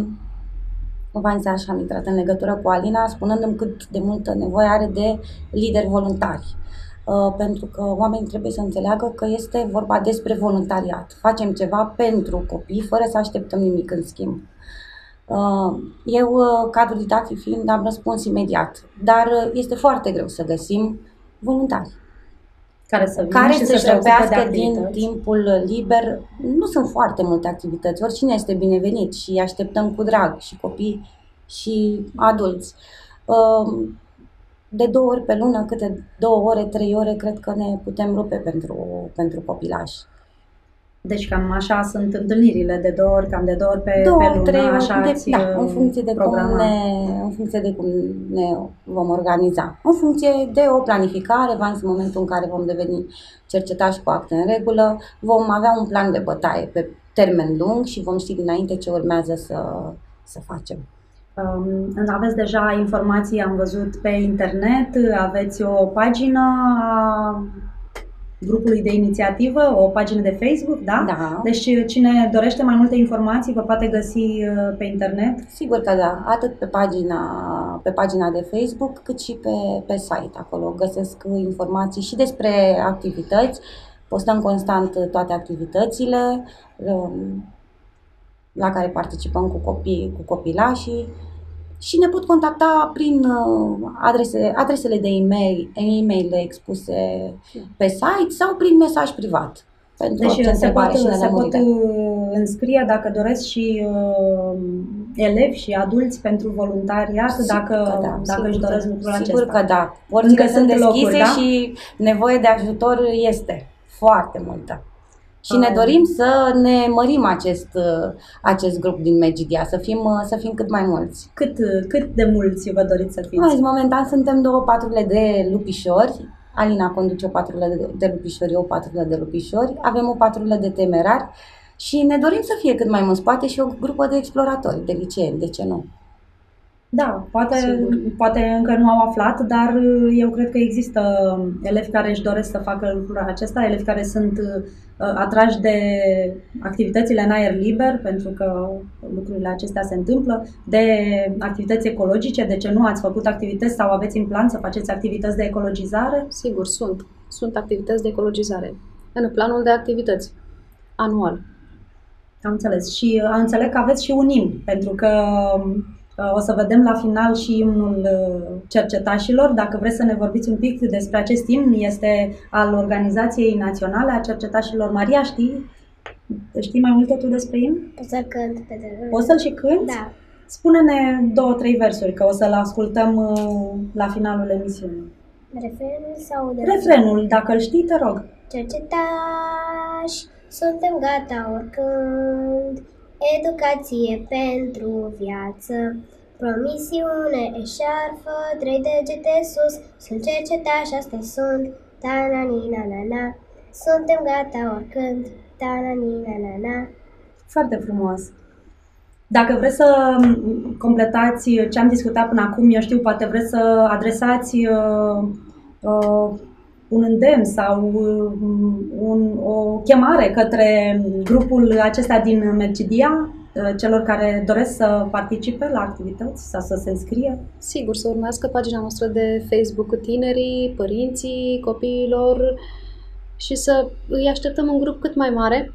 Speaker 4: v-am zis așa, am intrat în legătură cu Alina, spunându-mi cât de multă nevoie are de lideri voluntari. Uh, pentru că oamenii trebuie să înțeleagă că este vorba despre voluntariat. Facem ceva pentru copii, fără să așteptăm nimic în schimb. Uh, eu, uh, cadrul didactic fiind, am răspuns imediat, dar uh, este foarte greu să găsim voluntari
Speaker 1: care să
Speaker 4: care
Speaker 1: să-și
Speaker 4: răpească din timpul liber. Nu sunt foarte multe activități, oricine este binevenit și așteptăm cu drag, și copii și adulți. Uh, De două ori pe lună, câte două ore, trei ore, cred că ne putem rupe pentru, pentru copilași.
Speaker 1: Deci cam așa sunt întâlnirile, de două ori, cam de două ori pe,
Speaker 4: două,
Speaker 1: pe lună,
Speaker 4: trei,
Speaker 1: așa
Speaker 4: de,
Speaker 1: ați
Speaker 4: da, în funcție de cum ne, în funcție de cum ne vom organiza. În funcție de o planificare, v-am zis, în momentul în care vom deveni cercetași cu acte în regulă, vom avea un plan de bătaie pe termen lung și vom ști dinainte ce urmează să, să facem.
Speaker 1: Um, aveți deja informații, am văzut pe internet, aveți o pagină a grupului de inițiativă, o pagină de Facebook, da?
Speaker 4: Da.
Speaker 1: Deci cine dorește mai multe informații vă poate găsi pe internet?
Speaker 4: Sigur că da, atât pe pagina, pe pagina de Facebook, cât și pe, pe site. Acolo găsesc informații și despre activități, postăm constant toate activitățile la care participăm cu copii, cu copilașii și ne pot contacta prin uh, adrese, adresele de e-mail, e-mail expuse pe site sau prin mesaj privat. Pentru
Speaker 1: deci se pot, se pot
Speaker 4: uh,
Speaker 1: înscrie dacă doresc și uh, elevi și adulți pentru voluntariat, sigur dacă,
Speaker 4: da,
Speaker 1: dacă își doresc lucrul
Speaker 4: sigur
Speaker 1: acesta.
Speaker 4: Sigur că da. Porțile sunt deschise locuri, da? Și nevoie de ajutor este foarte multă. Și ne dorim să ne mărim acest, acest grup din Medgidia, să fim, să fim cât mai mulți.
Speaker 1: Cât, cât de mulți vă doriți să fiți?
Speaker 4: Azi, momentan suntem două patrule de lupișori. Alina conduce o patrulă de, de lupișori, eu o patrulă de lupișori. Avem o patrulă de temerari și ne dorim să fie cât mai mulți. Poate și o grupă de exploratori, de liceeni, de ce nu?
Speaker 1: Da, poate, poate încă nu au aflat, dar eu cred că există elevi care își doresc să facă lucrul acesta, elevi care sunt uh, atrași de activitățile în aer liber, pentru că lucrurile acestea se întâmplă, de activități ecologice, de ce nu ați făcut activități sau aveți în plan să faceți activități de ecologizare?
Speaker 2: Sigur, sunt. Sunt activități de ecologizare în planul de activități anual.
Speaker 1: Am înțeles. Și am înțeles că aveți și un imn, pentru că o să vedem la final și imnul cercetașilor. Dacă vreți să ne vorbiți un pic despre acest imn, este al Organizației Naționale a Cercetașilor. Maria, știi? Știi mai multe tu despre imn?
Speaker 3: Pot să cânt pe de...
Speaker 1: Poți să-l și cânti?
Speaker 3: Da.
Speaker 1: Spune-ne două, trei versuri, că o să-l ascultăm la finalul emisiunii.
Speaker 3: Refrenul sau de...
Speaker 1: Refrenul, dacă îl știi, te rog.
Speaker 3: Cercetași, suntem gata oricând. Educație pentru viață, promisiune, eșarfă, trei degete sus. Sunt cercetași, astea sunt, ta-na-ni-na-na-na. Suntem gata oricând, ta-na-ni-na-na-na.
Speaker 1: Foarte frumos. Dacă vreți să completați ce am discutat până acum, eu știu, poate vreți să adresați uh, uh, un îndemn sau un, o chemare către grupul acesta din Medgidia, celor care doresc să participe la activități sau să se înscrie?
Speaker 2: Sigur, să urmească pagina noastră de Facebook cu tinerii, părinții, copiilor și să îi așteptăm în grup cât mai mare.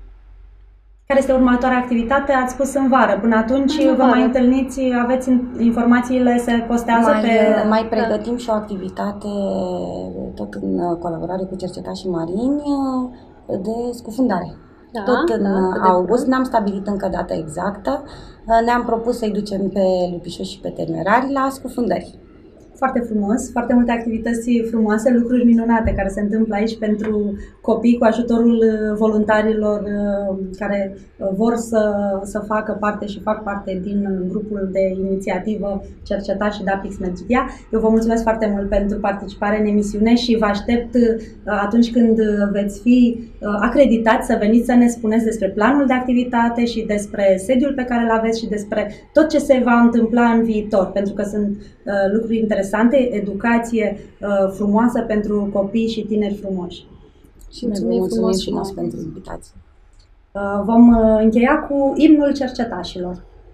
Speaker 1: Care este următoarea activitate? Ați spus în vară. Până atunci în vă vară. Mai întâlniți, aveți informațiile, se postează
Speaker 4: mai,
Speaker 1: pe...
Speaker 4: Mai pregătim da. și o activitate, tot în colaborare cu cercetașii marini, de scufundare. Da, tot în da, august, n-am stabilit încă data exactă, ne-am propus să-i ducem pe lupișori și pe temerari la scufundări.
Speaker 1: Foarte frumos, foarte multe activități frumoase, lucruri minunate care se întâmplă aici pentru copii cu ajutorul voluntarilor care vor să, să facă parte și fac parte din grupul de inițiativă Cercetași Dapix Medgidia. Eu vă mulțumesc foarte mult pentru participare în emisiune și vă aștept atunci când veți fi acreditați să veniți să ne spuneți despre planul de activitate și despre sediul pe care îl aveți și despre tot ce se va întâmpla în viitor, pentru că sunt lucruri interesante. Educație uh, frumoasă pentru copii și tineri frumoși.
Speaker 4: Și ne mulțumim frumos și noi pentru invitație.
Speaker 1: Uh, vom uh, încheia cu imnul cercetașilor.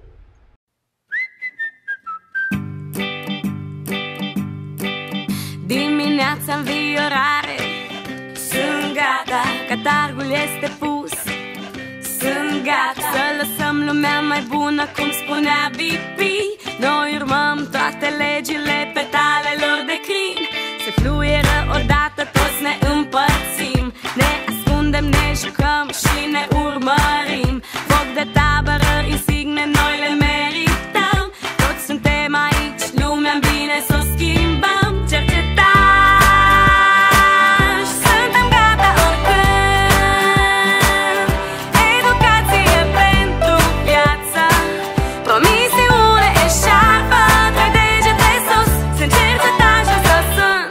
Speaker 6: Dimineața înviorare, sunt gata, catargul este pus. Sunt gata să lăsăm lumea mai bună, cum spunea B P. Noi urmăm toate legile petalelor de crin. Se fluieră odată, toți ne împărțim. Ne ascundem, ne jucăm și ne urmărim. Foc de tabără, insigne, noi le merităm. Toți suntem aici, lumea-n bine să o schimbăm. Cercetași, suntem gata oricând. Educație pentru viață, promisiune, eșarfă, trei degete sus. Sunt cercetași, asta sunt.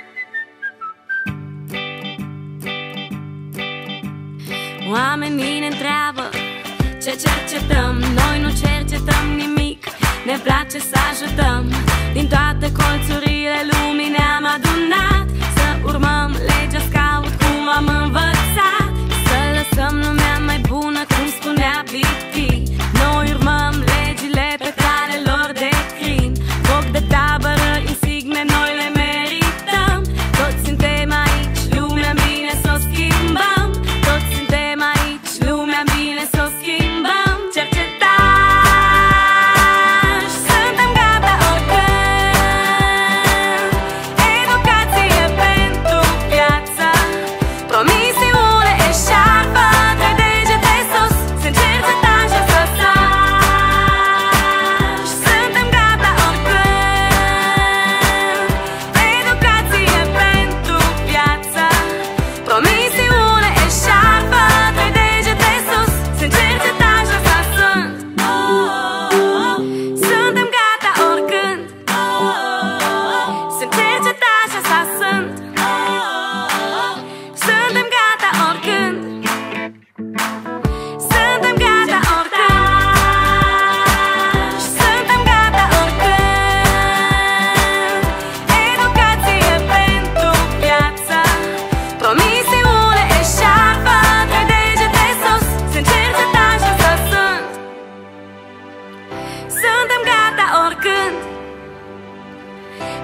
Speaker 6: Oamenii ne întreabă ce cercetăm. Noi nu cercetăm nimic, ne place să ajutăm. Din toate colțurile lumii ne-am adunat să urmăm legea scout cum am învățat. Să lăsăm lumea mai bună, cum spunea B P. Noi urmăm legile petalelor de crin. Foc de tabără, insigne, noi le merităm. Toți suntem aici, lumea bine să o schimbăm. Toți suntem aici, lumea bine să o schimbăm. Cercetași, suntem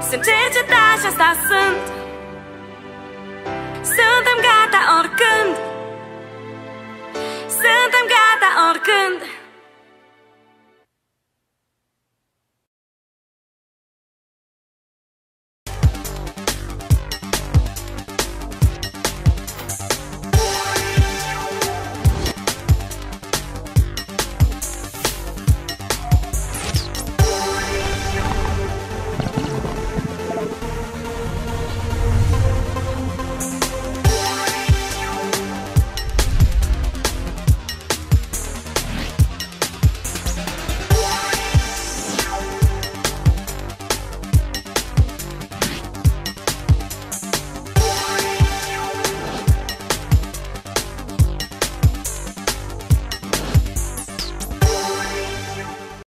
Speaker 6: sunt cercetași, asta sunt. Suntem gata oricând